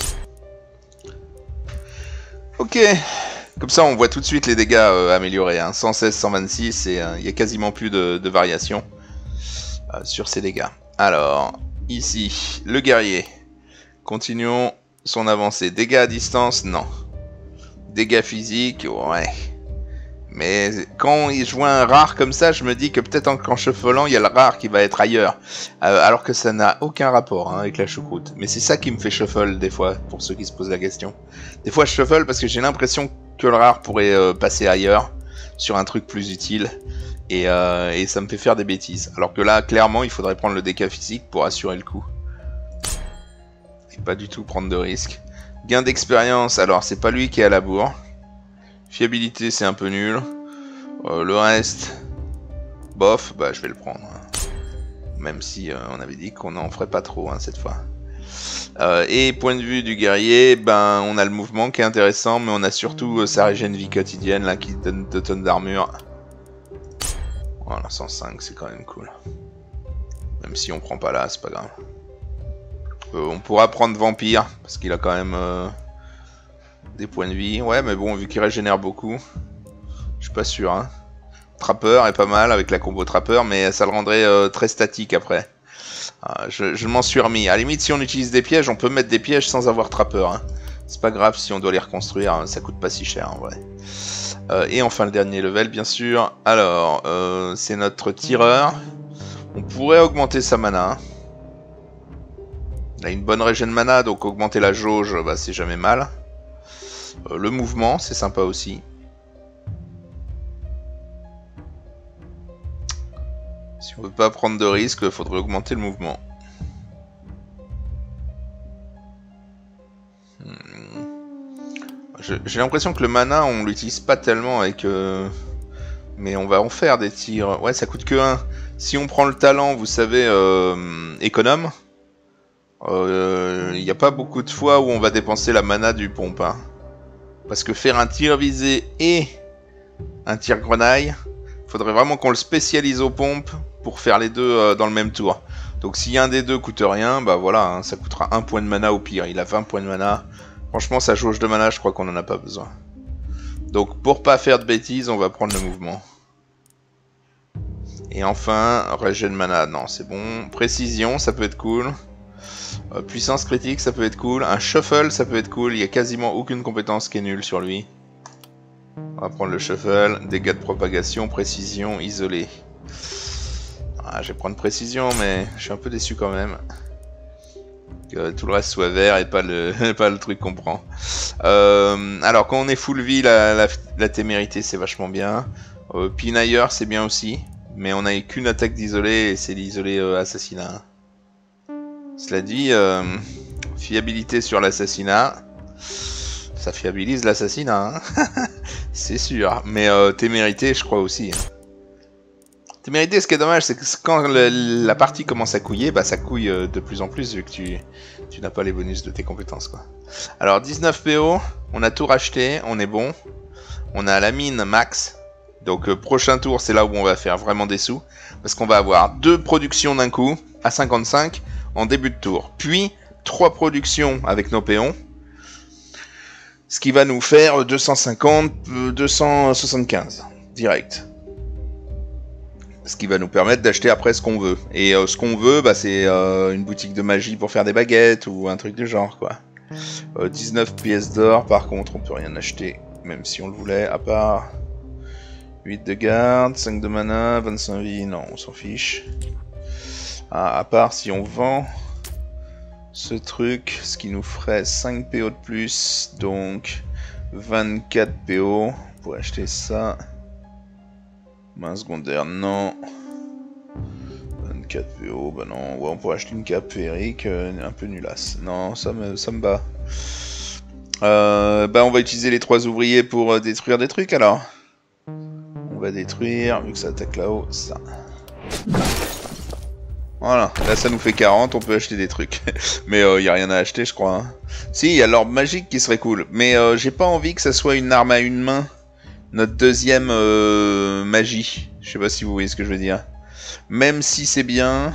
Ok. Comme ça, on voit tout de suite les dégâts améliorés. Hein. 116, 126, et il y a quasiment plus de variation sur ces dégâts. Alors, ici, le guerrier. Continuons son avancée. Dégâts à distance, non. Dégâts physiques, ouais. Mais quand je vois un rare comme ça, je me dis que peut-être qu'en shufflant, il y a le rare qui va être ailleurs. Alors que ça n'a aucun rapport hein, avec la choucroute. Mais c'est ça qui me fait shuffle des fois, pour ceux qui se posent la question. Des fois je shuffle parce que j'ai l'impression que le rare pourrait passer ailleurs, sur un truc plus utile. Et ça me fait faire des bêtises. Alors que là, clairement, il faudrait prendre le dégât physique pour assurer le coup. Et pas du tout prendre de risques. Gain d'expérience, alors c'est pas lui qui est à la bourre. Fiabilité, c'est un peu nul. Le reste, bof, bah je vais le prendre. Même si on avait dit qu'on n'en ferait pas trop hein, cette fois. Et point de vue du guerrier, ben on a le mouvement qui est intéressant, mais on a surtout sa régène vie quotidienne là qui donne 2 tonnes d'armure. Voilà, 105, c'est quand même cool. Même si on prend pas là, c'est pas grave. On pourra prendre vampire, parce qu'il a quand même des points de vie. Ouais, mais bon, vu qu'il régénère beaucoup, je suis pas sûr. Hein. Trappeur est pas mal avec la combo trappeur, mais ça le rendrait très statique après. Je m'en suis remis. À la limite, si on utilise des pièges, on peut mettre des pièges sans avoir trappeur. Hein. C'est pas grave si on doit les reconstruire, hein, ça coûte pas si cher en vrai. Et enfin le dernier level bien sûr. Alors, c'est notre tireur. On pourrait augmenter sa mana. Il a une bonne régène mana, donc augmenter la jauge, bah, c'est jamais mal. Le mouvement, c'est sympa aussi. Si on veut pas prendre de risques, il faudrait augmenter le mouvement. J'ai l'impression que le mana, on l'utilise pas tellement avec... Mais on va en faire des tirs. Ouais, ça coûte que 1. Si on prend le talent, vous savez, économe, il n'y a pas beaucoup de fois où on va dépenser la mana du pompe. Hein. Parce que faire un tir visé et un tir grenaille, faudrait vraiment qu'on le spécialise aux pompes pour faire les deux dans le même tour. Donc si un des deux coûte rien, bah voilà, hein, ça coûtera 1 point de mana au pire. Il a 20 points de mana. Franchement, sa jauge de mana, je crois qu'on en a pas besoin. Donc pour pas faire de bêtises, on va prendre le mouvement. Et enfin, régène mana, non c'est bon. Précision, ça peut être cool. Puissance critique, ça peut être cool. Un shuffle, ça peut être cool. Il y a quasiment aucune compétence qui est nulle sur lui. On va prendre le shuffle. Dégâts de propagation, précision, isolé. Ah, je vais prendre précision, mais je suis un peu déçu quand même. Que tout le reste soit vert et pas le truc qu'on prend. Alors quand on est full vie, la témérité c'est vachement bien. Pinailleur c'est bien aussi. Mais on n'a qu'une attaque d'isolé et c'est l'isolé assassinat. Cela dit, fiabilité sur l'assassinat, ça fiabilise l'assassinat, hein. C'est sûr. Mais témérité, je crois aussi. Témérité, ce qui est dommage, c'est que quand la partie commence à couiller, bah ça couille de plus en plus vu que tu n'as pas les bonus de tes compétences, quoi. Alors 19 PO, on a tout racheté, on est bon. On a la mine max. Donc prochain tour, c'est là où on va faire vraiment des sous. Parce qu'on va avoir 2 productions d'un coup, à 55, en début de tour. Puis 3 productions avec nos péons. Ce qui va nous faire 250, 275, direct. Ce qui va nous permettre d'acheter après ce qu'on veut. Et ce qu'on veut, bah, c'est une boutique de magie pour faire des baguettes ou un truc du genre, quoi. 19 pièces d'or, par contre, on peut rien acheter, même si on le voulait, à part 8 de garde, 5 de mana, 25 vies, non, on s'en fiche. Ah, à part si on vend ce truc, ce qui nous ferait 5 PO de plus, donc 24 PO, on pourrait acheter ça. Main secondaire, non. 24 PO, bah non. Ouais, on pourrait acheter une cape féerique, un peu nulasse. Non, ça me bat. Bah on va utiliser les 3 ouvriers pour détruire des trucs alors. On va détruire, vu que ça attaque là-haut, ça. Voilà, là ça nous fait 40, on peut acheter des trucs. Mais y a rien à acheter je crois. Hein. Si, il y a l'orbe magique qui serait cool. Mais j'ai pas envie que ça soit une arme à une main. Notre deuxième magie. Je sais pas si vous voyez ce que je veux dire. Même si c'est bien,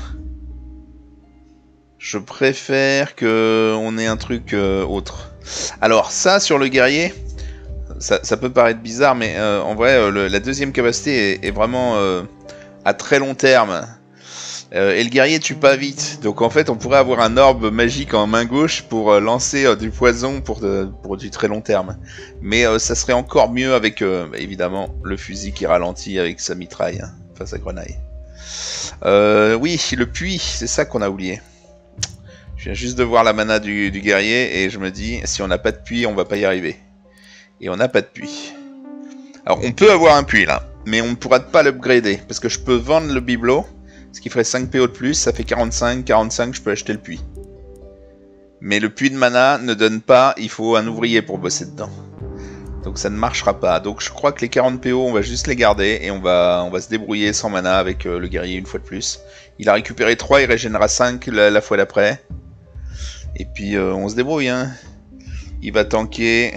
je préfère que on ait un truc autre. Alors ça, sur le guerrier, ça peut paraître bizarre, mais en vrai, la deuxième capacité est vraiment à très long terme. Et le guerrier tue pas vite. Donc en fait, on pourrait avoir un orbe magique en main gauche pour lancer du poison pour du très long terme. Mais ça serait encore mieux avec, évidemment, le fusil qui ralentit avec sa mitraille, hein, enfin sa grenaille. Oui, le puits, c'est ça qu'on a oublié. Je viens juste de voir la mana du guerrier et je me dis, si on n'a pas de puits, on va pas y arriver. Et on n'a pas de puits. Alors on peut avoir un puits là, mais on ne pourra pas l'upgrader, parce que je peux vendre le bibelot. Ce qui ferait 5 PO de plus, ça fait 45, 45, je peux acheter le puits. Mais le puits de mana ne donne pas, il faut un ouvrier pour bosser dedans. Donc ça ne marchera pas. Donc je crois que les 40 PO, on va juste les garder et on va se débrouiller sans mana avec le guerrier une fois de plus. Il a récupéré 3, il régénérera 5 la fois d'après. Et puis on se débrouille, hein. Il va tanker.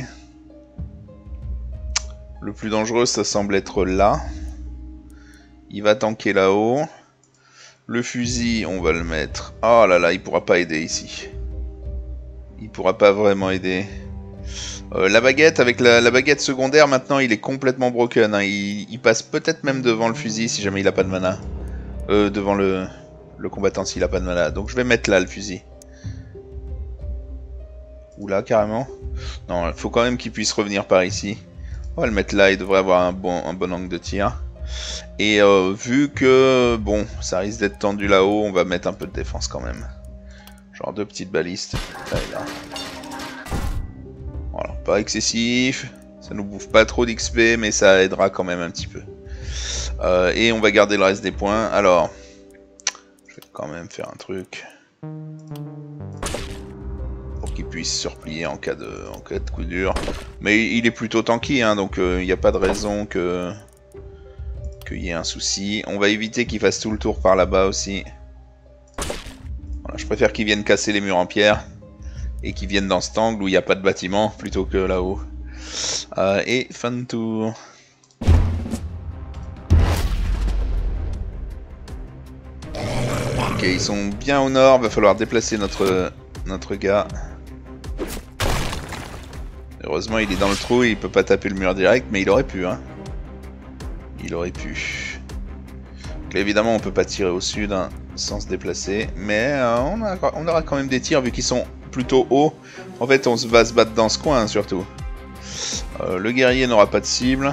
Le plus dangereux, ça semble être là. Il va tanker là-haut. Le fusil, on va le mettre... Oh là là, il pourra pas aider ici. Il pourra pas vraiment aider. La baguette, avec la baguette secondaire, maintenant, il est complètement broken. Hein. Il passe peut-être même devant le fusil si jamais il a pas de mana. Devant le combattant s'il a pas de mana. Donc je vais mettre là le fusil. Ou là, carrément. Non, il faut quand même qu'il puisse revenir par ici. On va le mettre là, il devrait avoir un bon angle de tir. Et vu que, bon, ça risque d'être tendu là-haut, on va mettre un peu de défense quand même. Genre 2 petites balistes, là et là. Voilà, pas excessif, ça nous bouffe pas trop d'XP, mais ça aidera quand même un petit peu. Et on va garder le reste des points. Alors, je vais quand même faire un truc pour qu'il puisse se replier en cas de coup dur. Mais il est plutôt tanky, hein, donc il n'y a pas de raison qu'il y ait un souci. On va éviter qu'il fasse tout le tour par là-bas aussi. Voilà, je préfère qu'il vienne casser les murs en pierre et qu'il vienne dans cet angle où il n'y a pas de bâtiment plutôt que là-haut. Et fin de tour. Ok, ils sont bien au nord, va falloir déplacer notre gars. Heureusement il est dans le trou et il peut pas taper le mur direct, mais il aurait pu, hein. Il aurait pu. Donc là, évidemment on peut pas tirer au sud, hein, sans se déplacer, mais on aura quand même des tirs vu qu'ils sont plutôt hauts. En fait on va se battre dans ce coin, hein, surtout. Le guerrier n'aura pas de cible.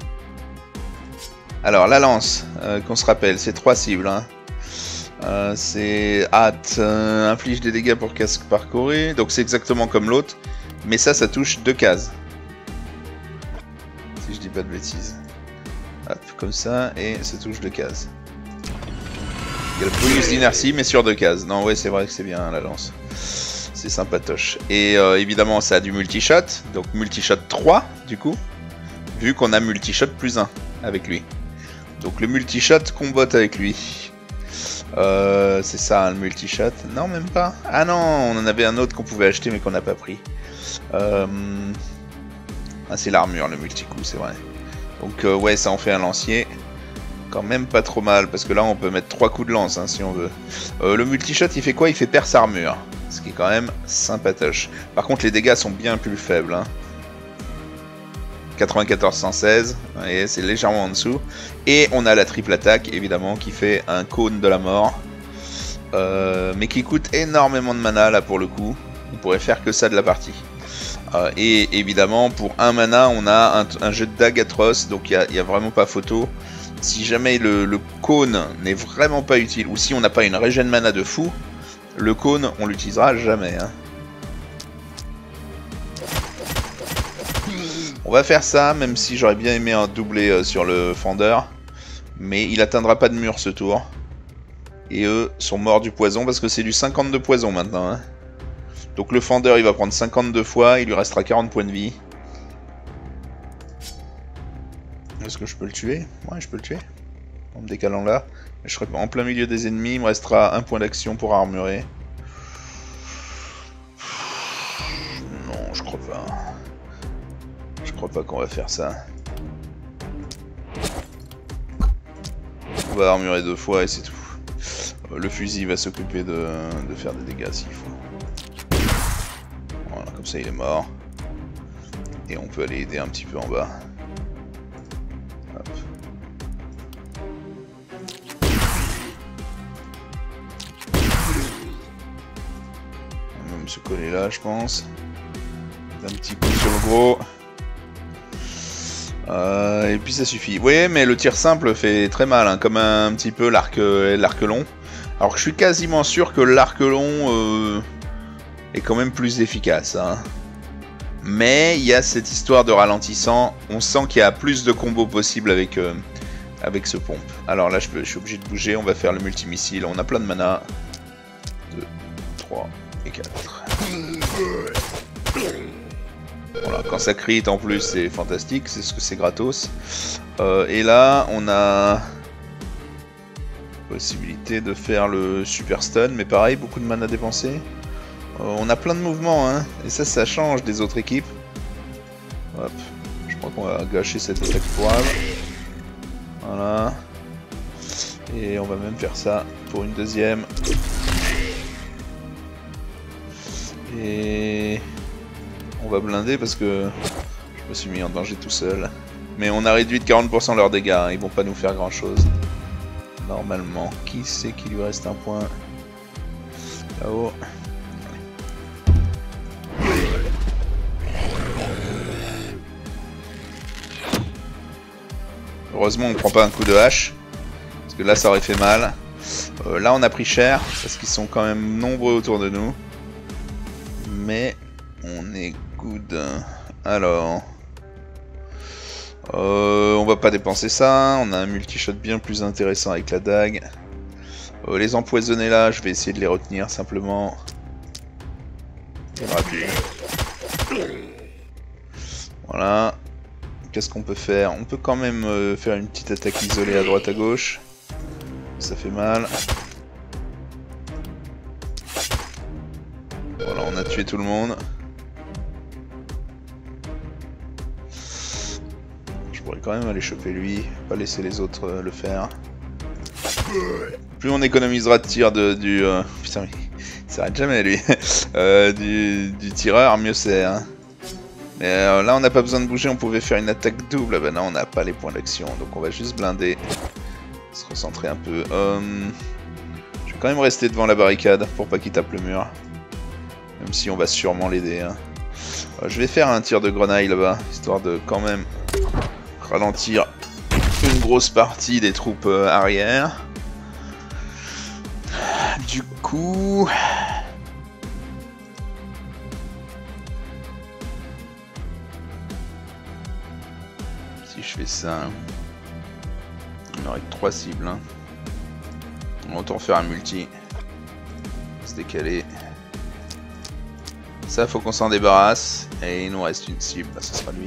Alors la lance, qu'on se rappelle, c'est 3 cibles, hein. C'est hâte, inflige des dégâts pour casque parcouru, donc c'est exactement comme l'autre, mais ça touche 2 cases. Si je dis pas de bêtises. Hop, comme ça, et ça touche 2 cases. Il y a le bonus d'inertie, mais sur 2 cases. Non, ouais, c'est vrai que c'est bien la lance. C'est sympatoche. Et évidemment, ça a du multishot, donc multishot 3, du coup, vu qu'on a multishot plus 1 avec lui. Donc le multishot combotte avec lui. C'est ça, hein, le multishot. Non, même pas. Ah non, on en avait un autre qu'on pouvait acheter, mais qu'on n'a pas pris. Ah, c'est l'armure, le multi-coup, c'est vrai. Donc ouais, ça en fait un lancier. Quand même pas trop mal, parce que là on peut mettre 3 coups de lance, hein, si on veut. Le multishot, il fait quoi? Il fait perce armure, ce qui est quand même sympatoche. Par contre, les dégâts sont bien plus faibles, hein. 94-116, et c'est légèrement en dessous. Et on a la triple attaque, évidemment, qui fait un cône de la mort. Mais qui coûte énormément de mana, là, pour le coup. On pourrait faire que ça de la partie. Et évidemment, pour 1 mana, on a un jeu de dague atroce, donc il n'y a vraiment pas photo. Si jamais le cône n'est vraiment pas utile, ou si on n'a pas une régène mana de fou, le cône, on l'utilisera jamais, hein. On va faire ça, même si j'aurais bien aimé un doublé sur le fendeur. Mais il atteindra pas de mur ce tour. Et eux sont morts du poison, parce que c'est du 50 de poison maintenant, hein. Donc le fendeur il va prendre 52 fois, il lui restera 40 points de vie. Est-ce que je peux le tuer? Ouais, je peux le tuer. En me décalant là. Je serai en plein milieu des ennemis, il me restera 1 point d'action pour armurer. Non, je crois pas. Je crois pas qu'on va faire ça. On va armurer 2 fois et c'est tout. Le fusil va s'occuper de faire des dégâts s'il faut. Voilà, comme ça il est mort. Et on peut aller aider un petit peu en bas. Hop. On va même se coller là, je pense. Un petit coup sur le gros. Et puis ça suffit. Vous voyez, mais le tir simple fait très mal, hein, comme un petit peu l'arc long. Alors que je suis quasiment sûr que l'arc long est quand même plus efficace, hein. Mais il y a cette histoire de ralentissant. On sent qu'il y a plus de combos possibles avec ce pompe. Alors là, je suis obligé de bouger. On va faire le multimissile. On a plein de mana. 2, 3 et 4. Voilà, quand ça crit en plus, c'est fantastique, c'est ce que c'est gratos. Et là, on a possibilité de faire le super stun, mais pareil, beaucoup de mana dépensé. On a plein de mouvements, hein. Et ça change des autres équipes. Hop. Je crois qu'on va gâcher cette attaque pourrable. Voilà. Et on va même faire ça pour une deuxième. Et on va blinder parce que je me suis mis en danger tout seul. Mais on a réduit de 40% leurs dégâts, hein. Ils vont pas nous faire grand chose. Normalement. Qui sait qu'il lui reste un point là-haut? Heureusement on prend pas un coup de hache. Parce que là ça aurait fait mal. Là on a pris cher. Parce qu'ils sont quand même nombreux autour de nous. Mais on est good. Alors... on va pas dépenser ça. On a un multi-shot bien plus intéressant avec la dague. Les empoisonnés là, je vais essayer de les retenir simplement. Voilà. Qu'est-ce qu'on peut faire? On peut quand même faire une petite attaque isolée à droite à gauche. Ça fait mal. Voilà, on a tué tout le monde. Je pourrais quand même aller choper lui, pas laisser les autres le faire. Plus on économisera de tir du... putain, il s'arrête jamais lui. Du tireur, mieux c'est. Hein. Mais là on n'a pas besoin de bouger, on pouvait faire une attaque double. Ah bah non, on n'a pas les points d'action, donc on va juste blinder. Se recentrer un peu. Je vais quand même rester devant la barricade pour pas qu'il tape le mur. Même si on va sûrement l'aider. Hein. Je vais faire un tir de grenaille là-bas, histoire de quand même ralentir une grosse partie des troupes arrière. Du coup... si je fais ça... on aurait que 3 cibles. Hein. Autant faire un multi. Se décaler. Ça, faut qu'on s'en débarrasse. Et il nous reste une cible. Bah, ce sera lui.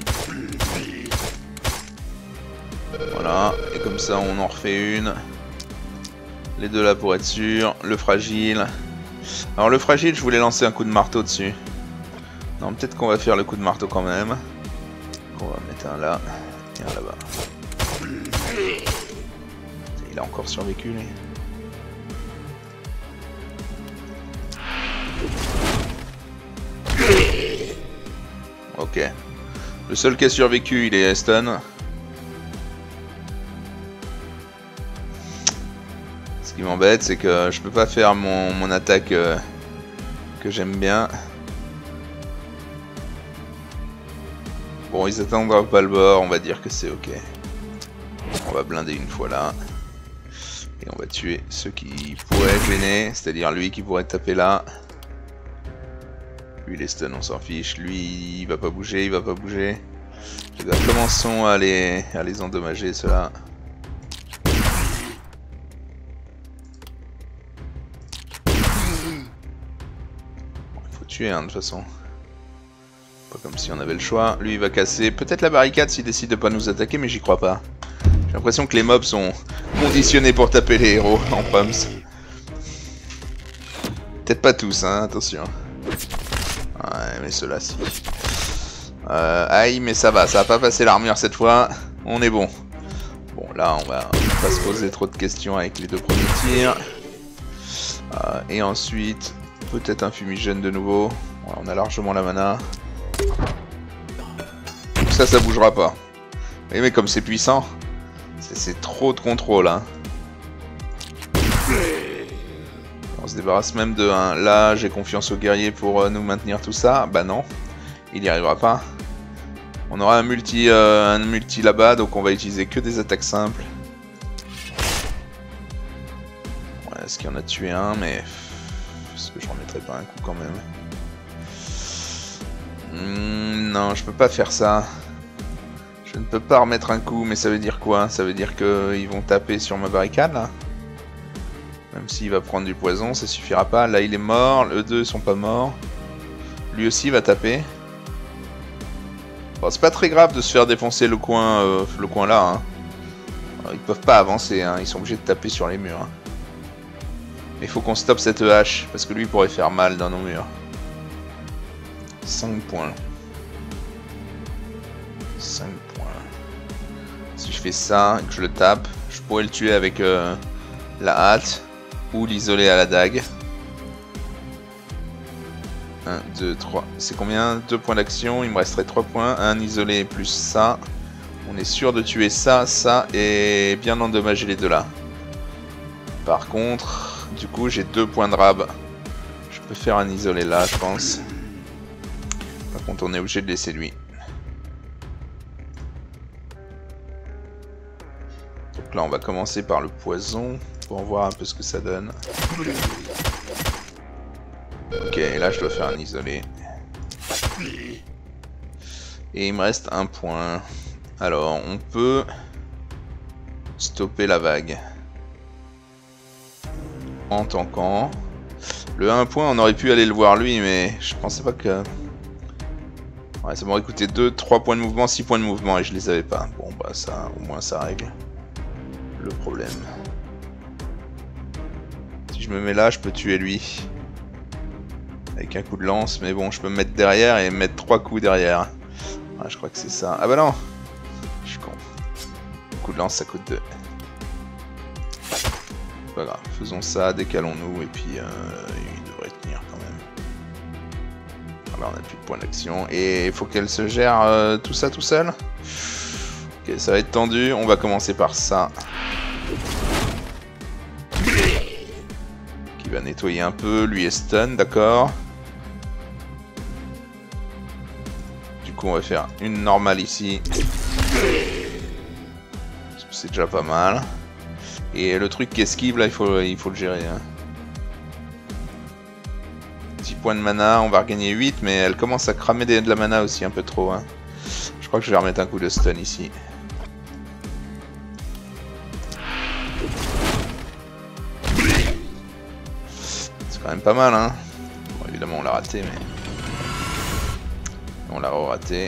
Voilà. Et comme ça, on en refait une. Les deux là pour être sûr. Le fragile. Alors, le fragile, je voulais lancer un coup de marteau dessus. Non, peut-être qu'on va faire le coup de marteau quand même. Donc, on va mettre un là. Et un là-bas. Il a encore survécu, lui. Ok. Le seul qui a survécu, il est stun. Ce qui m'embête, c'est que je peux pas faire mon attaque que j'aime bien. Bon, ils attendront pas le bord, on va dire que c'est ok. On va blinder une fois là. Et on va tuer ceux qui pourraient gêner, c'est-à-dire lui qui pourrait taper là. Lui les stun on s'en fiche, lui il va pas bouger, il va pas bouger. Commençons à les endommager ceux-là. Il faut tuer hein, de toute façon. Pas comme si on avait le choix. Lui il va casser peut-être la barricade s'il décide de pas nous attaquer, mais j'y crois pas. J'ai l'impression que les mobs sont conditionnés pour taper les héros en pumps. Peut-être pas tous, hein, attention. Ouais, mais ceux-là, si. Aïe, mais ça va pas passer l'armure cette fois. On est bon. Bon, là, on va pas se poser trop de questions avec les deux premiers tirs. Et ensuite, peut-être un fumigène de nouveau. Ouais, on a largement la mana. Ça bougera pas. Mais comme c'est puissant, c'est trop de contrôle, hein. On se débarrasse même de un. Là, j'ai confiance au guerrier pour nous maintenir tout ça. Bah non, il n'y arrivera pas. On aura un multi là-bas, donc on va utiliser que des attaques simples. Ouais, est-ce qu'il y en a tué un, mais... est-ce que je remettrai pas un coup quand même? Non, je peux pas faire ça. Je ne peux pas remettre un coup, mais ça veut dire quoi? Ça veut dire qu'ils vont taper sur ma barricade, là? Même s'il va prendre du poison, ça suffira pas. Là, il est mort. Eux deux sont pas morts. Lui aussi va taper. Bon, c'est pas très grave de se faire défoncer le coin là. Hein. Alors, ils peuvent pas avancer. Hein. Ils sont obligés de taper sur les murs. Hein. Mais il faut qu'on stoppe cette hache. Parce que lui, il pourrait faire mal dans nos murs. 5 points. 5 points. Si je fais ça et que je le tape, je pourrais le tuer avec la hâte ou l'isoler à la dague. 1, 2, 3. C'est combien? 2 points d'action. Il me resterait 3 points. Un isolé plus ça. On est sûr de tuer ça, ça et bien endommager les deux là. Par contre, du coup, j'ai 2 points de rab. Je peux faire un isolé là, je pense. Par contre, on est obligé de laisser lui. Donc là, on va commencer par le poison pour voir un peu ce que ça donne. Ok, là, je dois faire un isolé. Et il me reste 1 point. Alors, on peut stopper la vague en tankant. Le 1 point, on aurait pu aller le voir lui, mais je pensais pas que... Ouais, ça m'aurait coûté 2, 3 points de mouvement, 6 points de mouvement et je les avais pas. Bon, bah ça, au moins ça règle le problème. Si je me mets là, je peux tuer lui. Avec un coup de lance, mais bon, je peux me mettre derrière et mettre 3 coups derrière. Ah, je crois que c'est ça. Ah bah non! Je suis con. Coup de lance, ça coûte 2. Pas grave, faisons ça, décalons-nous et puis il devrait tenir quand même. Alors on a plus de points d'action et il faut qu'elle se gère tout ça tout seul. Ok, ça va être tendu, on va commencer par ça. Qui va nettoyer un peu, lui est stun, d'accord. Du coup on va faire une normale ici. C'est déjà pas mal. Et le truc qui esquive là, il faut le gérer. Hein. 10 points de mana, on va regagner 8, mais elle commence à cramer de la mana aussi un peu trop. Hein. Je crois que je vais remettre un coup de stun ici. C'est quand même pas mal, hein. Bon, évidemment on l'a raté, mais... On l'a raté.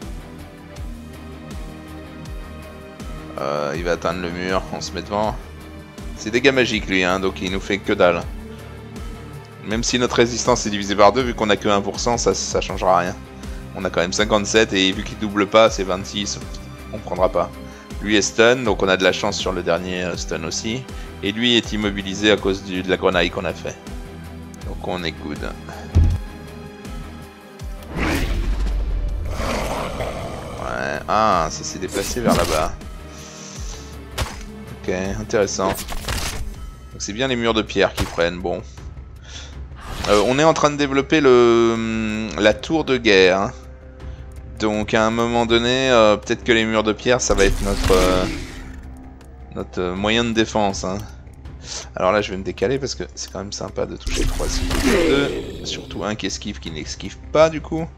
Il va atteindre le mur, on se met devant. C'est dégâts magiques lui, hein, donc il nous fait que dalle. Même si notre résistance est divisée par 2, vu qu'on a que 1%, ça changera rien. On a quand même 57 et vu qu'il double pas, c'est 26. On prendra pas. Lui est stun, donc on a de la chance sur le dernier stun aussi. Et lui est immobilisé à cause de la grenaille qu'on a fait. Donc on est good. Ouais. Ah, ça s'est déplacé vers là-bas. Ok, intéressant. Donc c'est bien les murs de pierre qui prennent, bon. On est en train de développer la tour de guerre. Hein. Donc à un moment donné, peut-être que les murs de pierre, ça va être notre moyen de défense. Hein. Alors là, je vais me décaler parce que c'est quand même sympa de toucher 3 cibles de 2. Surtout un qui esquive, qui n'esquive pas du coup.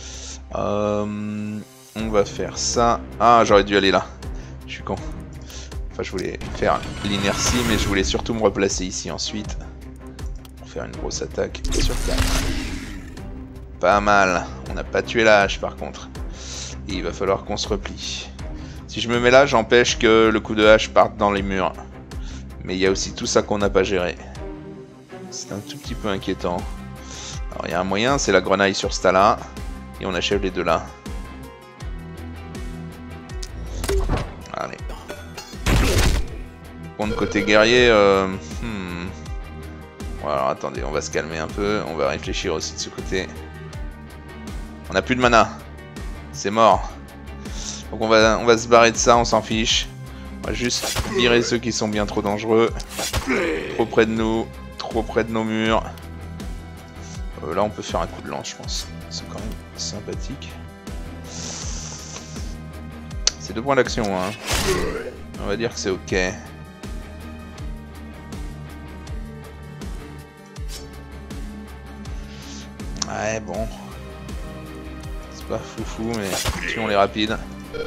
On va faire ça. Ah, j'aurais dû aller là. Je suis con. Enfin, je voulais faire l'inertie, mais je voulais surtout me replacer ici ensuite. Pour faire une grosse attaque sur 4. Pas mal. On n'a pas tué la hache par contre. Et il va falloir qu'on se replie. Si je me mets là, j'empêche que le coup de hache parte dans les murs. Mais il y a aussi tout ça qu'on n'a pas géré. C'est un tout petit peu inquiétant. Alors il y a un moyen, c'est la grenaille sur ce tas-là. Et on achève les deux là. Allez. Contre côté guerrier, Bon, alors attendez, on va se calmer un peu. On va réfléchir aussi de ce côté. On n'a plus de mana. C'est mort. Donc on va se barrer de ça, on s'en fiche. On va juste virer ceux qui sont bien trop dangereux. Trop près de nous. Trop près de nos murs. Là on peut faire un coup de lance je pense. C'est quand même sympathique. C'est 2 points d'action hein. On va dire que c'est ok. Ouais bon. C'est pas foufou mais tuons les rapides.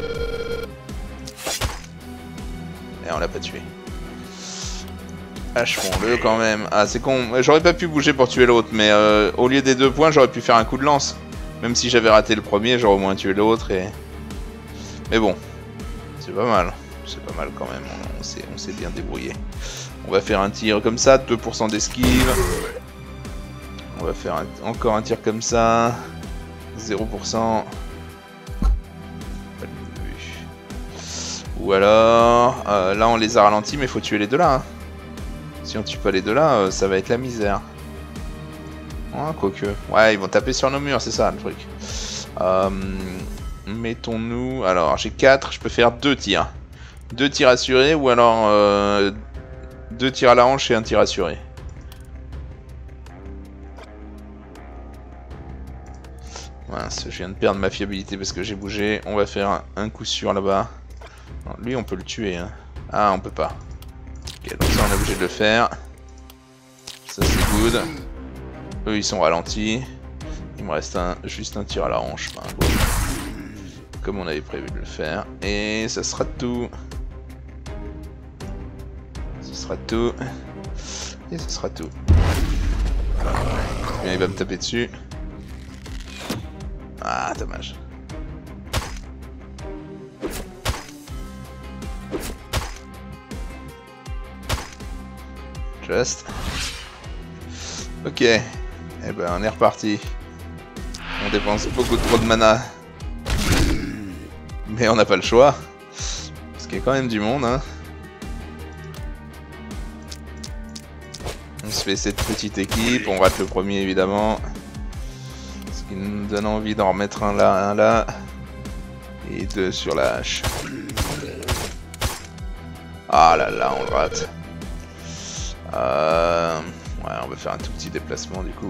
Et on l'a pas tué. Achevons-le quand même. Ah c'est con, j'aurais pas pu bouger pour tuer l'autre, mais au lieu des 2 points j'aurais pu faire un coup de lance. Même si j'avais raté le premier, j'aurais au moins tué l'autre et... Mais bon, c'est pas mal. C'est pas mal quand même, on s'est bien débrouillé. On va faire un tir comme ça, 2% d'esquive. On va faire encore un tir comme ça. 0%. Ou alors... là on les a ralentis mais faut tuer les deux là. Hein. Si on tue pas les deux là, ça va être la misère. Ah, quoique. Ouais, ils vont taper sur nos murs, c'est ça le truc. Mettons-nous... Alors, j'ai 4, je peux faire 2 tirs. 2 tirs assurés ou alors 2 tirs à la hanche et 1 tir assuré. Mince, je viens de perdre ma fiabilité parce que j'ai bougé. On va faire un coup sûr là-bas. Lui, on peut le tuer. Hein. Ah, on peut pas. Ok, donc ça, on est obligé de le faire. Ça, c'est good. Eux, ils sont ralentis. Il me reste juste un tir à la hanche. Enfin, bon. Comme on avait prévu de le faire. Et ça sera tout. Ce sera tout. Et ce sera tout. Bien, il va me taper dessus. Ah, dommage. Just. Ok. Eh ben, on est reparti. On dépense beaucoup trop de mana. Mais on n'a pas le choix. Parce qu'il y a quand même du monde, hein. On se fait cette petite équipe. On rate le premier, évidemment. Ce qui nous donne envie d'en remettre un là. Et 2 sur la hache. Ah là là, on le rate. Ouais, on va faire un tout petit déplacement du coup.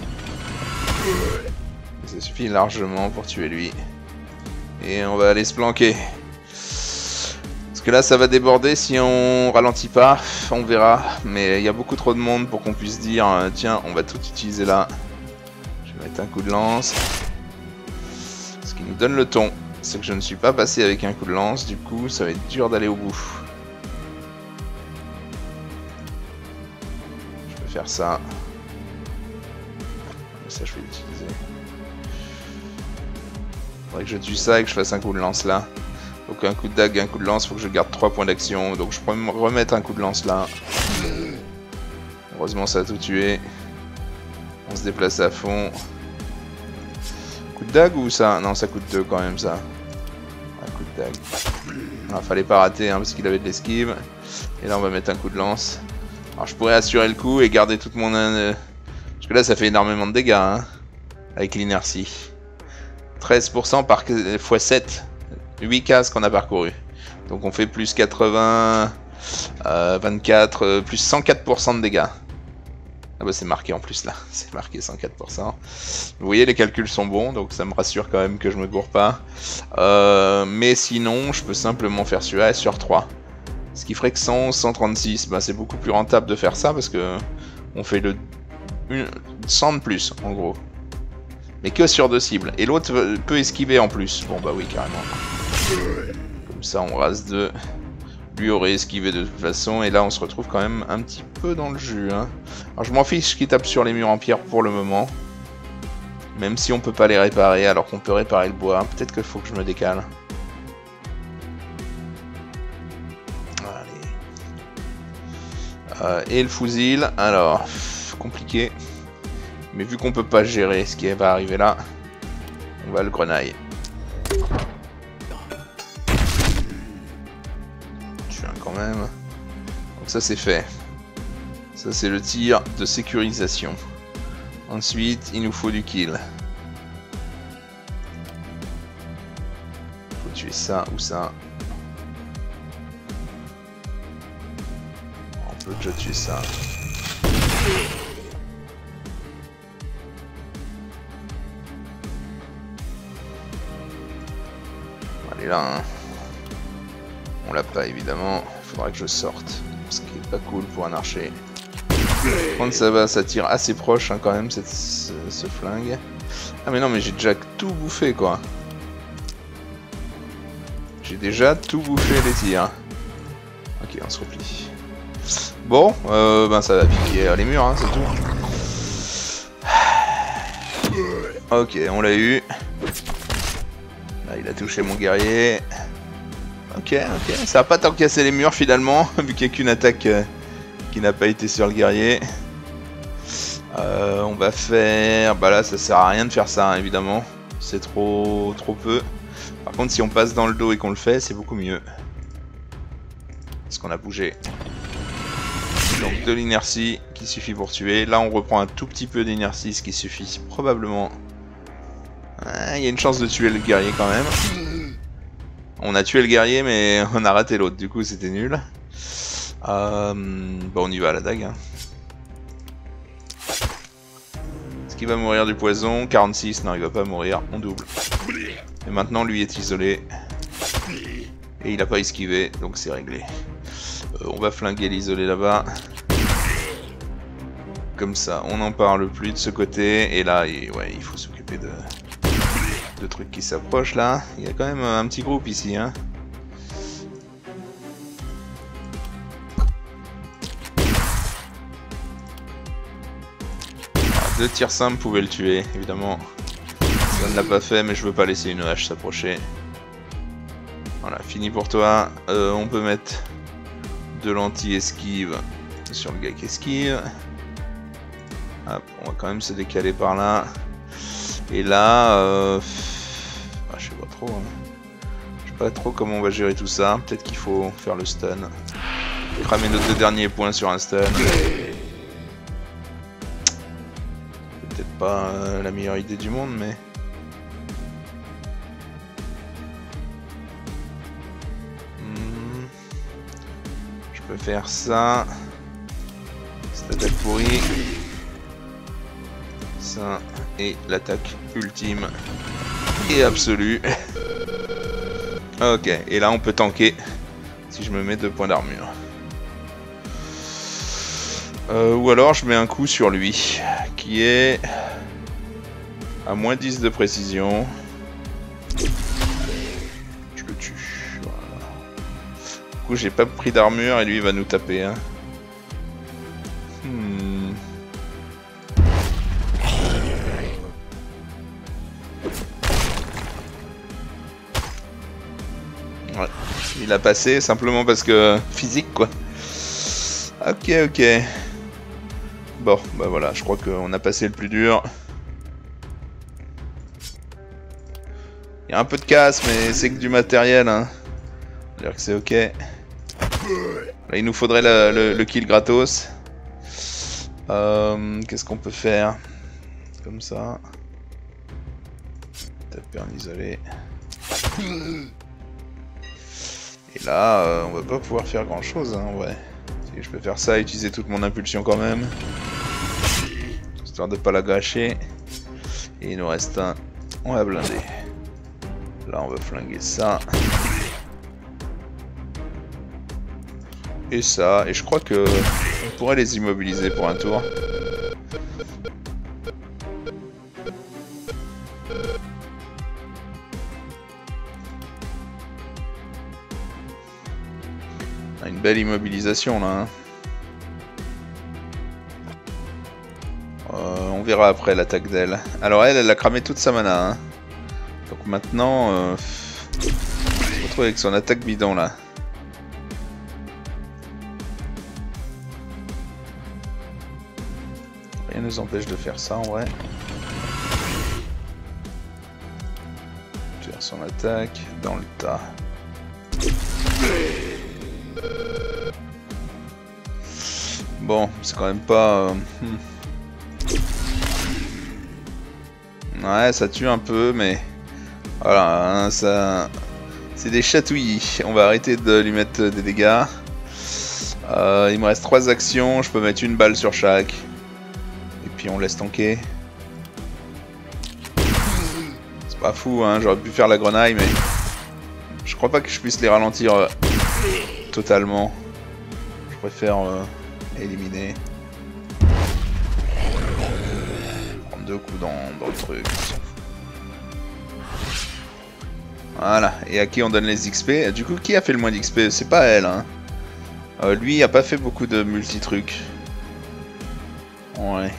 Ça suffit largement pour tuer lui. Et on va aller se planquer. Parce que là ça va déborder si on ralentit pas. On verra. Mais il y a beaucoup trop de monde pour qu'on puisse dire tiens, on va tout utiliser là. Je vais mettre un coup de lance. Ce qui nous donne le ton. C'est que je ne suis pas passé avec un coup de lance. Du coup ça va être dur d'aller au bout. Faire ça. Ça je vais l'utiliser. Faudrait que je tue ça et que je fasse un coup de lance là. Donc un coup de dague, un coup de lance, faut que je garde 3 points d'action. Donc je pourrais me remettre un coup de lance là. Heureusement ça a tout tué. On se déplace à fond. Coup de dague ou ça? Non, ça coûte 2 quand même ça. Un coup de dague. Ah, fallait pas rater hein, parce qu'il avait de l'esquive. Et là on va mettre un coup de lance. Alors je pourrais assurer le coup et garder toute mon... Parce que là ça fait énormément de dégâts hein, avec l'inertie. 13% par x7. 8 cases qu'on a parcouru. Donc on fait plus 80... 24... plus 104% de dégâts. Ah bah c'est marqué en plus là. C'est marqué 104%. Vous voyez les calculs sont bons. Donc ça me rassure quand même que je me gourre pas. Mais sinon je peux simplement faire celui-là sur 3. Ce qui ferait que 111, 136, bah c'est beaucoup plus rentable de faire ça parce que on fait le 100 de plus en gros. Mais que sur 2 cibles. Et l'autre peut esquiver en plus. Bon bah oui carrément. Comme ça on rase 2. Lui aurait esquivé de toute façon. Et là on se retrouve quand même un petit peu dans le jus. Hein. Alors je m'en fiche qu'il tape sur les murs en pierre pour le moment. Même si on peut pas les réparer alors qu'on peut réparer le bois. Peut-être qu'il faut que je me décale. Et le fusil, alors, compliqué. Mais vu qu'on peut pas gérer ce qui va arriver là, on va le grenaille. Tu as quand même. Donc ça c'est fait. Ça c'est le tir de sécurisation. Ensuite, il nous faut du kill. Faut tuer ça ou ça. On peut déjà tuer ça. Allez là, hein. On l'a pas évidemment. Il faudra que je sorte. Ce qui est pas cool pour un archer. Quand ça va, ça tire assez proche hein, quand même ce flingue. Ah mais non mais j'ai déjà tout bouffé quoi. J'ai déjà tout bouffé les tirs. Ok on se replie. Bon, ben ça va piquer les murs, hein, c'est tout. Ok, on l'a eu. Là, il a touché mon guerrier. Ok, ça va pas tant casser les murs finalement, vu qu'il n'y a qu'une attaque qui n'a pas été sur le guerrier. On va faire... Bah là, ça sert à rien de faire ça, hein, évidemment. c'est trop peu. Par contre, si on passe dans le dos et qu'on le fait, c'est beaucoup mieux. Parce qu'on a bougé. Donc de l'inertie qui suffit pour tuer. Là, on reprend un tout petit peu d'inertie, ce qui suffit probablement. Il y a une chance de tuer le guerrier quand même. On a tué le guerrier, mais on a raté l'autre. Du coup, c'était nul. Bon, on y va à la dague. Hein. Est-ce qu'il va mourir du poison? 46, non, il va pas mourir. On double. Et maintenant, lui est isolé. Et il a pas esquivé, donc c'est réglé. On va flinguer l'isolé là-bas. Comme ça, on n'en parle plus de ce côté. Et là, ouais, il faut s'occuper de trucs qui s'approchent là. Il y a quand même un petit groupe ici. Hein. Deux tirs simples pouvaient le tuer, évidemment. Ça ne l'a pas fait, mais je veux pas laisser une hache s'approcher. Voilà, fini pour toi. On peut mettre de l'anti-esquive sur le gars qui esquive. Hop, on va quand même se décaler par là. Et là, je sais pas trop. Hein. Je sais pas trop comment on va gérer tout ça. Peut-être qu'il faut faire le stun. Cramer nos 2 derniers points sur un stun. Peut-être pas la meilleure idée du monde, mais... Je peux faire ça. Cette attaque pourrie. Ça. Et l'attaque ultime. Et absolue. Ok, et là on peut tanker. Si je me mets 2 points d'armure. Ou alors je mets un coup sur lui. Qui est... à moins 10 de précision. Je le tue. Voilà. Du coup j'ai pas pris d'armure et lui il va nous taper. Hein. Ouais. Il a passé simplement parce que... physique quoi. Ok, ok. Bon, bah voilà, je crois qu'on a passé le plus dur. Il y a un peu de casse, mais c'est que du matériel. Hein. C'est-à-dire que c'est ok. Là, il nous faudrait le kill gratos. Qu'est-ce qu'on peut faire? Comme ça. Taper en isolé. Et là, on va pas pouvoir faire grand chose, hein, en vrai. Si je peux faire ça, utiliser toute mon impulsion quand même. Histoire de pas la gâcher. Et il nous reste un. On va blinder. Là, on va flinguer ça. Et ça. Et je crois que on pourrait les immobiliser pour un tour. Une belle immobilisation là. Hein. On verra après l'attaque d'elle. Alors elle a cramé toute sa mana. Hein. Donc maintenant, on se retrouve avec son attaque bidon là. Rien ne nous empêche de faire ça en vrai. Faire son attaque dans le tas. Bon, c'est quand même pas... Ouais, ça tue un peu, mais... Voilà, hein, ça... C'est des chatouillis. On va arrêter de lui mettre des dégâts. Il me reste 3 actions, je peux mettre une balle sur chaque. Et puis on laisse tanker. C'est pas fou, hein, j'aurais pu faire la grenaille, mais... Je crois pas que je puisse les ralentir totalement. Je préfère... éliminer. Prendre 2 coups dans le truc. Voilà. Et à qui on donne les XP? Du coup, qui a fait le moins d'XP? C'est pas elle. Hein. Lui a pas fait beaucoup de multi-trucs. Ouais.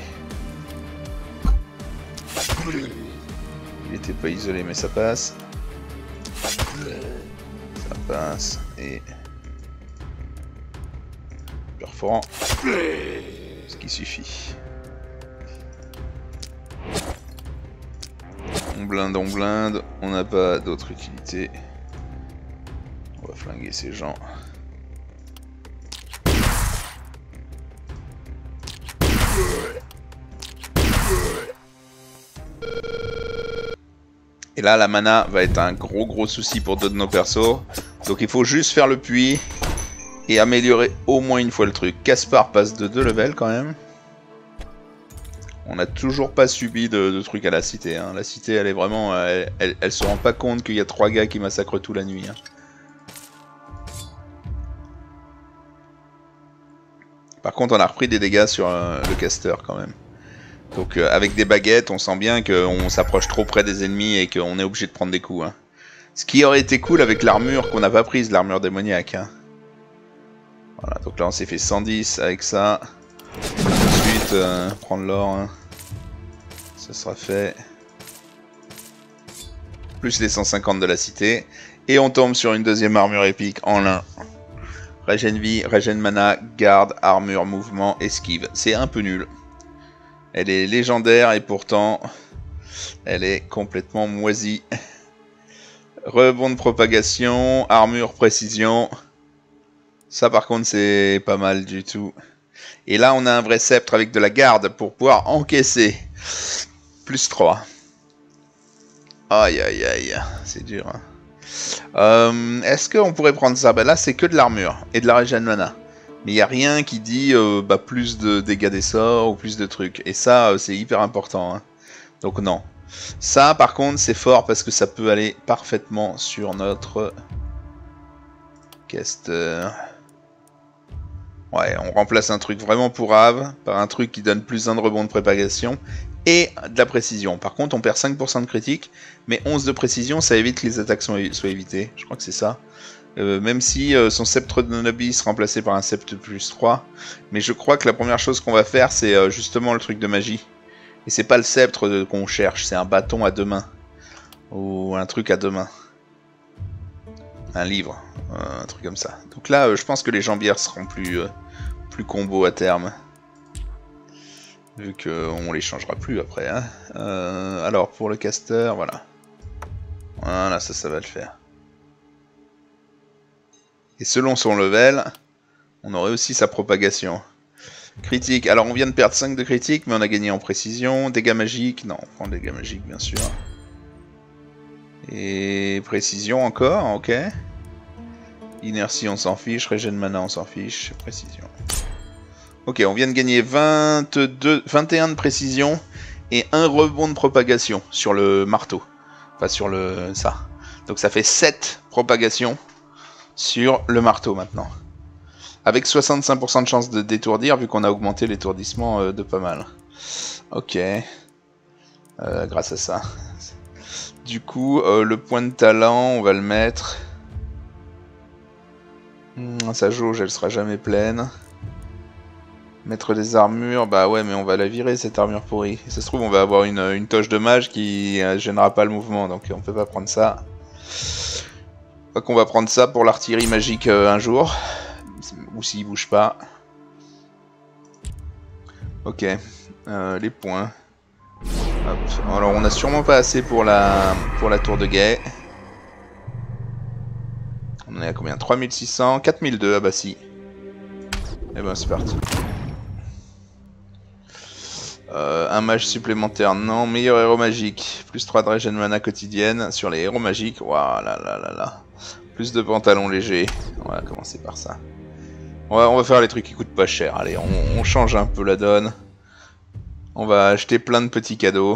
Il était pas isolé, mais ça passe. Ça passe. Et... perforant. Ce qui suffit. On blinde, on n'a pas d'autre utilité. On va flinguer ces gens. Et là, la mana va être un gros souci pour deux de nos persos. Donc il faut juste faire le puits et améliorer au moins une fois le truc. Caspar passe de 2 levels quand même. On n'a toujours pas subi de trucs à la cité. Hein. La cité, elle est vraiment... Elle se rend pas compte qu'il y a 3 gars qui massacrent tout la nuit. Hein. Par contre, on a repris des dégâts sur le caster quand même. Donc avec des baguettes, on sent bien qu'on s'approche trop près des ennemis et qu'on est obligé de prendre des coups. Hein. Ce qui aurait été cool avec l'armure qu'on n'a pas prise, l'armure démoniaque. Hein. Voilà, donc là on s'est fait 110 avec ça. Ensuite, prendre l'or. Hein. Ça sera fait. Plus les 150 de la cité. Et on tombe sur une deuxième armure épique en lin. Régène vie, régène mana, garde, armure, mouvement, esquive. C'est un peu nul. Elle est légendaire et pourtant, elle est complètement moisie. Rebond de propagation, armure, précision. Ça par contre c'est pas mal du tout. Et là on a un vrai sceptre avec de la garde pour pouvoir encaisser. Plus 3. Aïe aïe aïe, c'est dur. Hein. Est-ce qu'on pourrait prendre ça? Bah là c'est que de l'armure et de la régène mana. Mais il n'y a rien qui dit plus de dégâts des sorts ou plus de trucs. Et ça c'est hyper important. Hein. Donc non. Ça par contre c'est fort parce que ça peut aller parfaitement sur notre caster. Ouais, on remplace un truc vraiment pourrave par un truc qui donne plus 1 de rebond de propagation et de la précision. Par contre, on perd 5% de critique, mais 11 de précision, ça évite que les attaques soient évitées. Je crois que c'est ça. Même si son sceptre de Nobis sera remplacé par un sceptre plus 3. Mais je crois que la première chose qu'on va faire, c'est justement le truc de magie. Et c'est pas le sceptre qu'on cherche, c'est un bâton à 2 mains. Ou un truc à 2 mains. Un livre, un truc comme ça. Donc là, je pense que les jambières seront plus combo à terme. Vu qu'on les changera plus après. Hein. Alors, pour le caster, voilà. Voilà, ça va le faire. Et selon son level, on aurait aussi sa propagation. Critique, alors on vient de perdre 5 de critique, mais on a gagné en précision. Dégâts magiques, non, on prend dégâts magiques bien sûr. Et précision encore, ok. Inertie on s'en fiche, régène mana on s'en fiche, précision. Ok, on vient de gagner 21 de précision et 1 rebond de propagation sur le marteau. Enfin sur le ça. Donc ça fait 7 propagations sur le marteau maintenant. Avec 65% de chance de détourdir vu qu'on a augmenté l'étourdissement de pas mal. Ok. Grâce à ça. Du coup, le point de talent, on va le mettre. Sa jauge, elle sera jamais pleine. Mettre des armures, bah ouais, mais on va la virer cette armure pourrie. Ça se trouve, on va avoir une toche de mage qui gênera pas le mouvement, donc on peut pas prendre ça. Je crois qu'on va prendre ça pour l'artillerie magique un jour. Ou s'il bouge pas. Ok, les points. Hop. Alors on a sûrement pas assez pour la tour de guet. On est à combien? 3600, 4002, ah bah si. Et ben c'est parti. Un mage supplémentaire, non. Meilleur héros magique. Plus 3 de régène mana quotidienne sur les héros magiques. Waouh là là là là. Plus de pantalons légers. On va commencer par ça. On va faire les trucs qui coûtent pas cher. Allez, on change un peu la donne. On va acheter plein de petits cadeaux.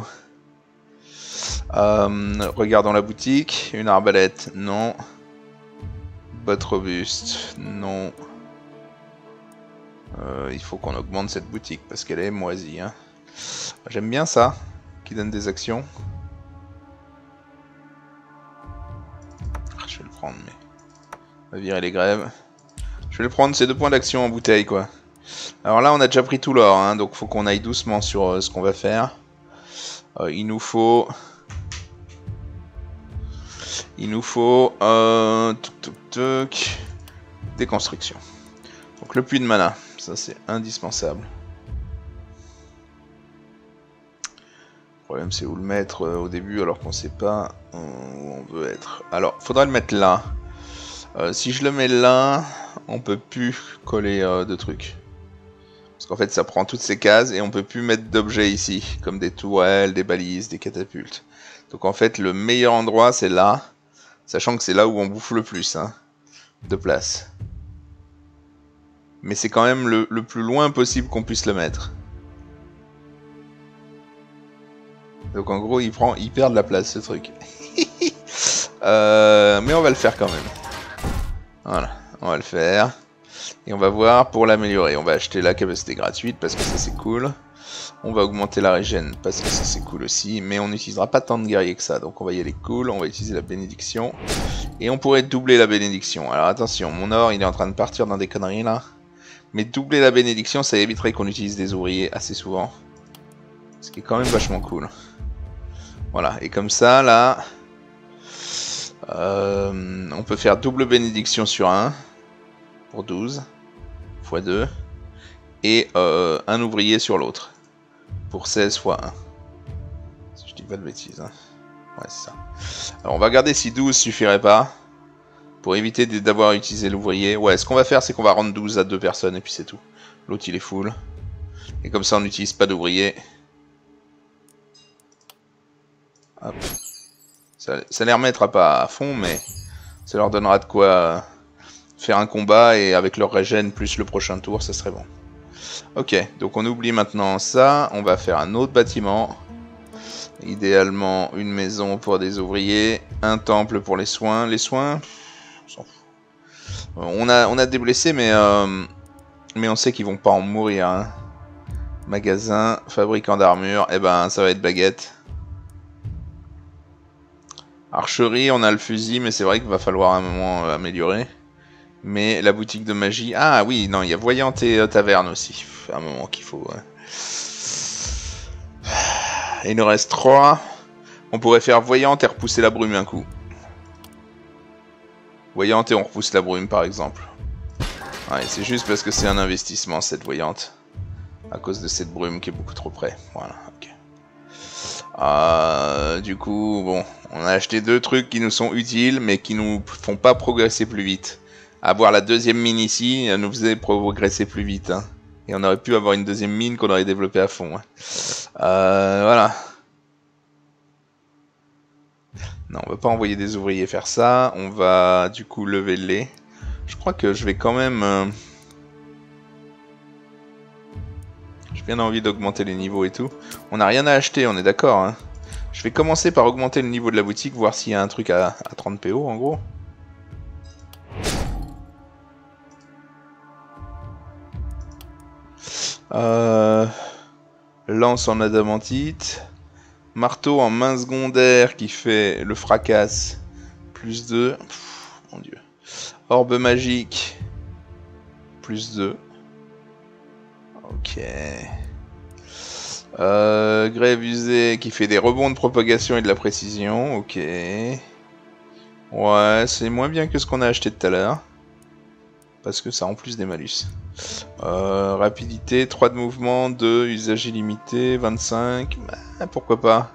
Regardons la boutique. Une arbalète, non. Botte robuste, non. Il faut qu'on augmente cette boutique parce qu'elle est moisie. Hein. J'aime bien ça, qui donne des actions. Je vais le prendre, mais... On va virer les grèves. Je vais le prendre, c'est 2 points d'action en bouteille, quoi. Alors là, on a déjà pris tout l'or, hein, donc faut qu'on aille doucement sur ce qu'on va faire. Il nous faut... Déconstruction. Donc le puits de mana, ça c'est indispensable. problème c'est où le mettre au début alors qu'on sait pas où on veut être. Alors, faudrait le mettre là. Si je le mets là, on peut plus coller de trucs. Parce qu'en fait ça prend toutes ces cases et on peut plus mettre d'objets ici, comme des tourelles, des balises, des catapultes. Donc en fait le meilleur endroit c'est là, sachant que c'est là où on bouffe le plus hein, de place. Mais c'est quand même le plus loin possible qu'on puisse le mettre. Donc en gros, il perd de la place ce truc. Mais on va le faire quand même. Voilà, on va le faire. Et on va voir pour l'améliorer. On va acheter la capacité gratuite parce que ça c'est cool. On va augmenter la régène parce que ça c'est cool aussi. Mais on n'utilisera pas tant de guerriers que ça. Donc on va y aller cool. On va utiliser la bénédiction. Et on pourrait doubler la bénédiction. Alors attention, mon or il est en train de partir dans des conneries là. Mais doubler la bénédiction, ça éviterait qu'on utilise des ouvriers assez souvent. Ce qui est quand même vachement cool. Voilà, et comme ça, là, on peut faire double bénédiction sur 1, pour 12, x 2, et un ouvrier sur l'autre, pour 16 x 1. Si je dis pas de bêtises, hein. Ouais, c'est ça. Alors, on va regarder si 12 suffirait pas, pour éviter d'avoir utilisé l'ouvrier. Ouais, ce qu'on va faire, c'est qu'on va rendre 12 à 2 personnes, et puis c'est tout. L'autre, il est full. Et comme ça, on n'utilise pas d'ouvrier. Hop. Ça les remettra pas à fond, mais ça leur donnera de quoi faire un combat et avec leur régène plus le prochain tour, ça serait bon. Ok, donc on oublie maintenant ça. On va faire un autre bâtiment. Idéalement, une maison pour des ouvriers, un temple pour les soins. Les soins, on s'en fout. On a des blessés, mais on sait qu'ils vont pas en mourir. Hein. Magasin, fabricant d'armure, et ben ça va être baguette. Archerie, on a le fusil, mais c'est vrai qu'il va falloir à un moment améliorer. Mais la boutique de magie... Ah oui, non, il y a voyante et taverne aussi. À un moment qu'il faut... Et il nous reste 3. On pourrait faire voyante et repousser la brume un coup. Voyante et on repousse la brume par exemple. Ouais, c'est juste parce que c'est un investissement cette voyante. À cause de cette brume qui est beaucoup trop près. Voilà, ok. Du coup, bon, on a acheté 2 trucs qui nous sont utiles, mais qui nous font pas progresser plus vite. Avoir la deuxième mine ici, elle nous faisait progresser plus vite. Hein. Et on aurait pu avoir une deuxième mine qu'on aurait développée à fond. Hein. Voilà. Non, on va pas envoyer des ouvriers faire ça. On va du coup lever le lait. Je crois que je vais quand même... J'ai bien envie d'augmenter les niveaux et tout. On n'a rien à acheter, on est d'accord. Hein. Je vais commencer par augmenter le niveau de la boutique, voir s'il y a un truc à 30 PO en gros. Lance en adamantite. Marteau en main secondaire qui fait le fracasse. Plus 2. Pff, mon dieu. Orbe magique. Plus 2. Ok. Grève usée qui fait des rebonds de propagation et de la précision. Ok. Ouais, c'est moins bien que ce qu'on a acheté tout à l'heure. Parce que ça a en plus des malus. Rapidité, 3 de mouvement, 2, usage illimité, 25. Bah, pourquoi pas.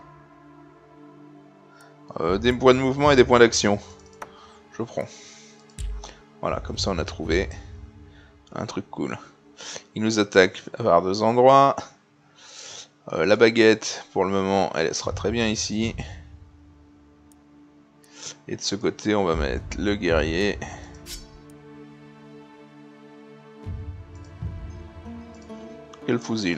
Des points de mouvement et des points d'action. Je prends. Voilà, comme ça on a trouvé un truc cool. Il nous attaque par 2 endroits. La baguette, pour le moment, elle sera très bien ici. Et de ce côté, on va mettre le guerrier. Et le fusil.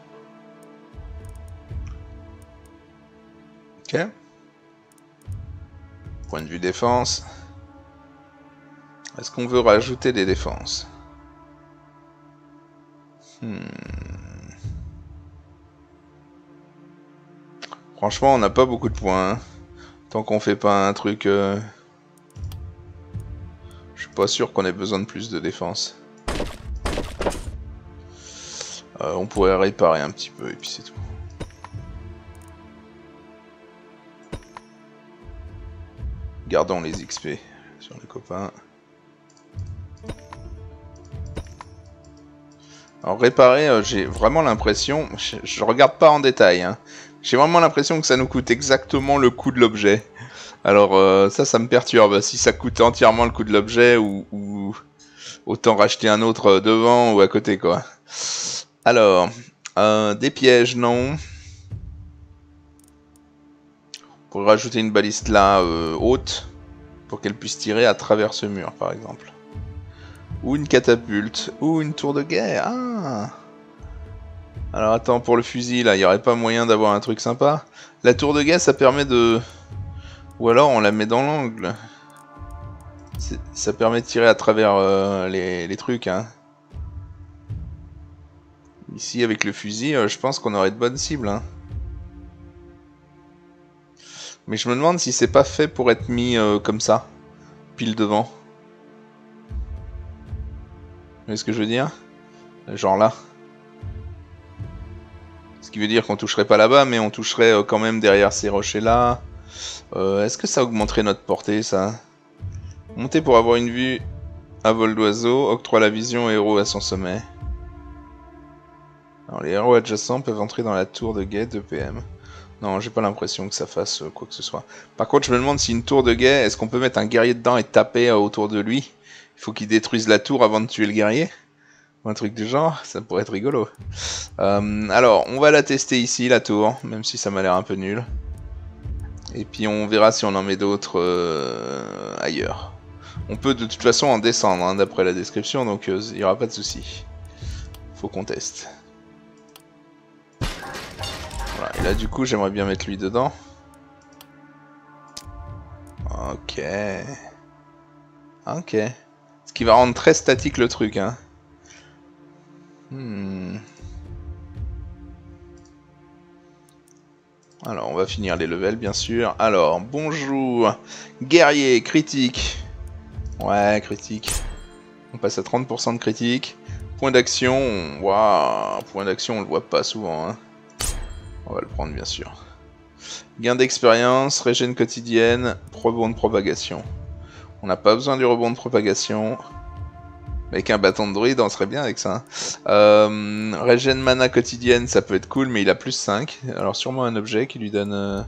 Ok. Point de vue défense. Est-ce qu'on veut rajouter des défenses? Franchement, on n'a pas beaucoup de points. Hein. Tant qu'on fait pas un truc... Je suis pas sûr qu'on ait besoin de plus de défense. On pourrait réparer un petit peu et puis c'est tout. Gardons les XP sur les copains. Alors réparer, j'ai vraiment l'impression, je regarde pas en détail, hein, J'ai vraiment l'impression que ça nous coûte exactement le coût de l'objet. Alors ça me perturbe. Si ça coûte entièrement le coût de l'objet ou autant racheter un autre devant ou à côté quoi. Alors, des pièges, non. On pourrait rajouter une baliste là haute pour qu'elle puisse tirer à travers ce mur par exemple. Ou une catapulte, ou une tour de guet. Ah. Alors attends, pour le fusil là, il n'y aurait pas moyen d'avoir un truc sympa. La tour de guet ça permet de... Ou alors on la met dans l'angle. Ça permet de tirer à travers les trucs hein. Ici avec le fusil, je pense qu'on aurait de bonnes cibles hein. Mais je me demande si c'est pas fait pour être mis comme ça, pile devant. Vous voyez ce que je veux dire? Genre là. Ce qui veut dire qu'on toucherait pas là-bas, mais on toucherait quand même derrière ces rochers-là. Est-ce que ça augmenterait notre portée, ça? Monter pour avoir une vue à vol d'oiseau, octroie la vision héros à son sommet. Alors les héros adjacents peuvent entrer dans la tour de guet de PM. Non, j'ai pas l'impression que ça fasse quoi que ce soit. Par contre, je me demande si une tour de guet, est-ce qu'on peut mettre un guerrier dedans et taper autour de lui? Il faut qu'il détruise la tour avant de tuer le guerrier? Ou un truc du genre, ça pourrait être rigolo. Alors, on va la tester ici, la tour, même si ça m'a l'air un peu nul. Et puis on verra si on en met d'autres ailleurs. On peut de toute façon en descendre, hein, d'après la description, donc il n'y aura pas de souci. Faut qu'on teste. Voilà, et là du coup j'aimerais bien mettre lui dedans. Ok. Ok. Ce qui va rendre très statique le truc, hein. Alors on va finir les levels bien sûr. Alors bonjour. Guerrier, critique. Ouais, critique. On passe à 30% de critique. Point d'action. Waouh, point d'action on le voit pas souvent, hein. On va le prendre bien sûr. Gain d'expérience, régène quotidienne, rebond de propagation. On n'a pas besoin du rebond de propagation. Avec un bâton de druide, on serait bien avec ça. Régène mana quotidienne, ça peut être cool, mais il a plus 5. Alors sûrement un objet qui lui donne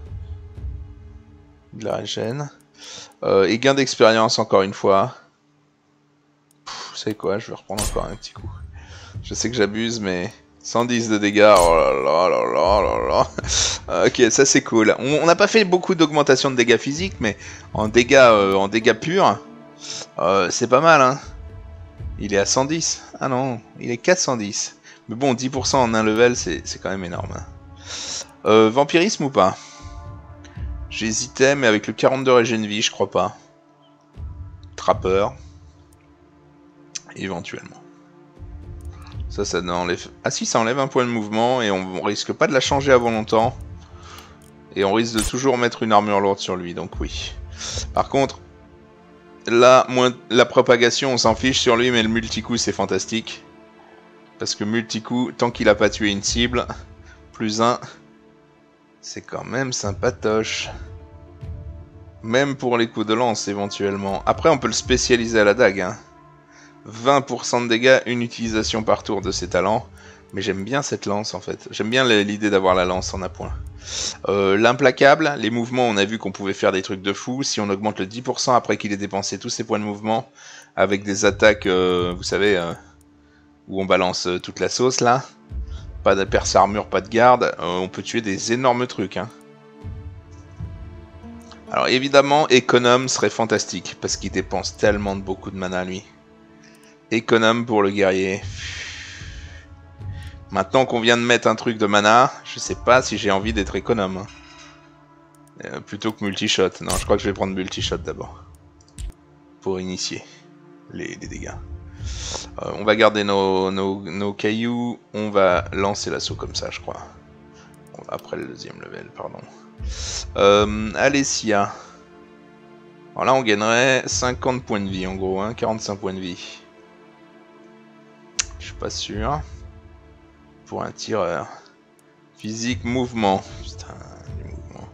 de la régène. Et gain d'expérience encore une fois. Vous savez quoi, je vais reprendre encore un petit coup. Je sais que j'abuse, mais 110 de dégâts, oh là là là là là là. Ok, ça c'est cool. On n'a pas fait beaucoup d'augmentation de dégâts physiques, mais en dégâts purs, c'est pas mal, hein. Il est à 110. Ah non, il est 410. Mais bon, 10% en un level, c'est quand même énorme. Vampirisme ou pas? J'hésitais, mais avec le 42 régène vie, je crois pas. Trappeur. Éventuellement. Ça enlève... Ah si, ça enlève un point de mouvement, et on risque pas de la changer avant longtemps. Et on risque de toujours mettre une armure lourde sur lui, donc oui. Par contre... Là, la propagation, on s'en fiche sur lui, mais le multi-coup, c'est fantastique. Parce que multi-coup, tant qu'il a pas tué une cible, plus 1, c'est quand même sympatoche. Même pour les coups de lance, éventuellement. Après, on peut le spécialiser à la dague, hein. 20% de dégâts, une utilisation par tour de ses talents. Mais j'aime bien cette lance, en fait. J'aime bien l'idée d'avoir la lance en appoint. L'implacable, les mouvements, on a vu qu'on pouvait faire des trucs de fou. Si on augmente le 10% après qu'il ait dépensé tous ses points de mouvement, avec des attaques, vous savez, où on balance toute la sauce là, pas de perce armure, pas de garde, on peut tuer des énormes trucs, hein. Alors évidemment, économe serait fantastique, parce qu'il dépense tellement beaucoup de mana lui. Économe pour le guerrier. Maintenant qu'on vient de mettre un truc de mana, je sais pas si j'ai envie d'être économe. Plutôt que multi-shot. Non, je crois que je vais prendre multi-shot d'abord. Pour initier les dégâts. On va garder nos cailloux. On va lancer l'assaut comme ça, je crois. Après le deuxième level, pardon. Alessia. Alors là, on gagnerait 50 points de vie en gros, hein, 45 points de vie. Je suis pas sûr. Pour un tireur. Physique, mouvement. Putain, du mouvement.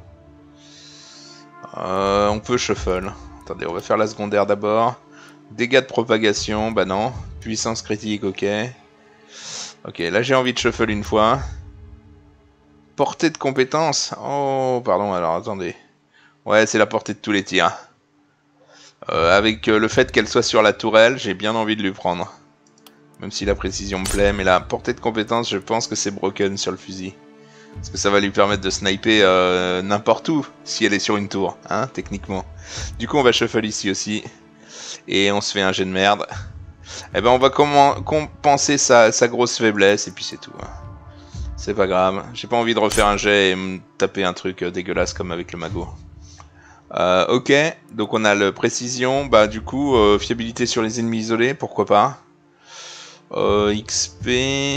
On peut shuffle. Attendez, on va faire la secondaire d'abord. Dégâts de propagation, bah non. Puissance critique, ok. Ok, là j'ai envie de shuffle une fois. portée de compétences. Oh, pardon, alors attendez. Ouais, c'est la portée de tous les tirs. Avec le fait qu'elle soit sur la tourelle, j'ai bien envie de lui prendre. Même si la précision me plaît, mais la portée de compétences, je pense que c'est broken sur le fusil. Parce que ça va lui permettre de sniper n'importe où, si elle est sur une tour, hein, techniquement. Du coup, on va shuffle ici aussi. Et on se fait un jet de merde. Eh ben, on va compenser sa grosse faiblesse, et puis c'est tout. Hein. C'est pas grave. J'ai pas envie de refaire un jet et me taper un truc dégueulasse comme avec le magot. Ok, donc on a le précision, bah du coup, fiabilité sur les ennemis isolés, pourquoi pas. XP...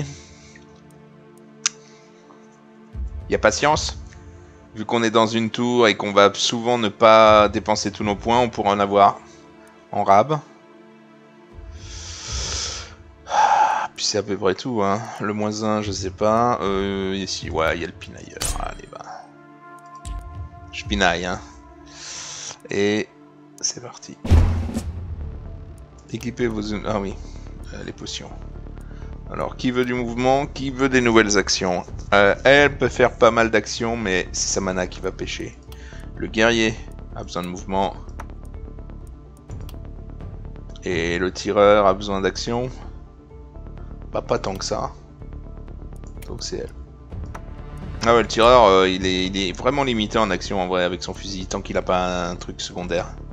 Y a patience. Vu qu'on est dans une tour et qu'on va souvent ne pas dépenser tous nos points, on pourra en avoir en rab. Puis c'est à peu près tout, hein. Le -1, je sais pas. Ici, ouais, il y a le pinailleur. Allez, bah. Je pinaille, hein. Et c'est parti. Équipez vos... Ah oui, les potions. Alors, qui veut du mouvement? Qui veut des nouvelles actions? Elle peut faire pas mal d'actions, mais c'est sa mana qui va pêcher. Le guerrier a besoin de mouvement. Et le tireur a besoin d'action. Bah, pas tant que ça. Donc c'est elle. Ah ouais, le tireur, il est vraiment limité en action en vrai avec son fusil, tant qu'il a pas un truc secondaire.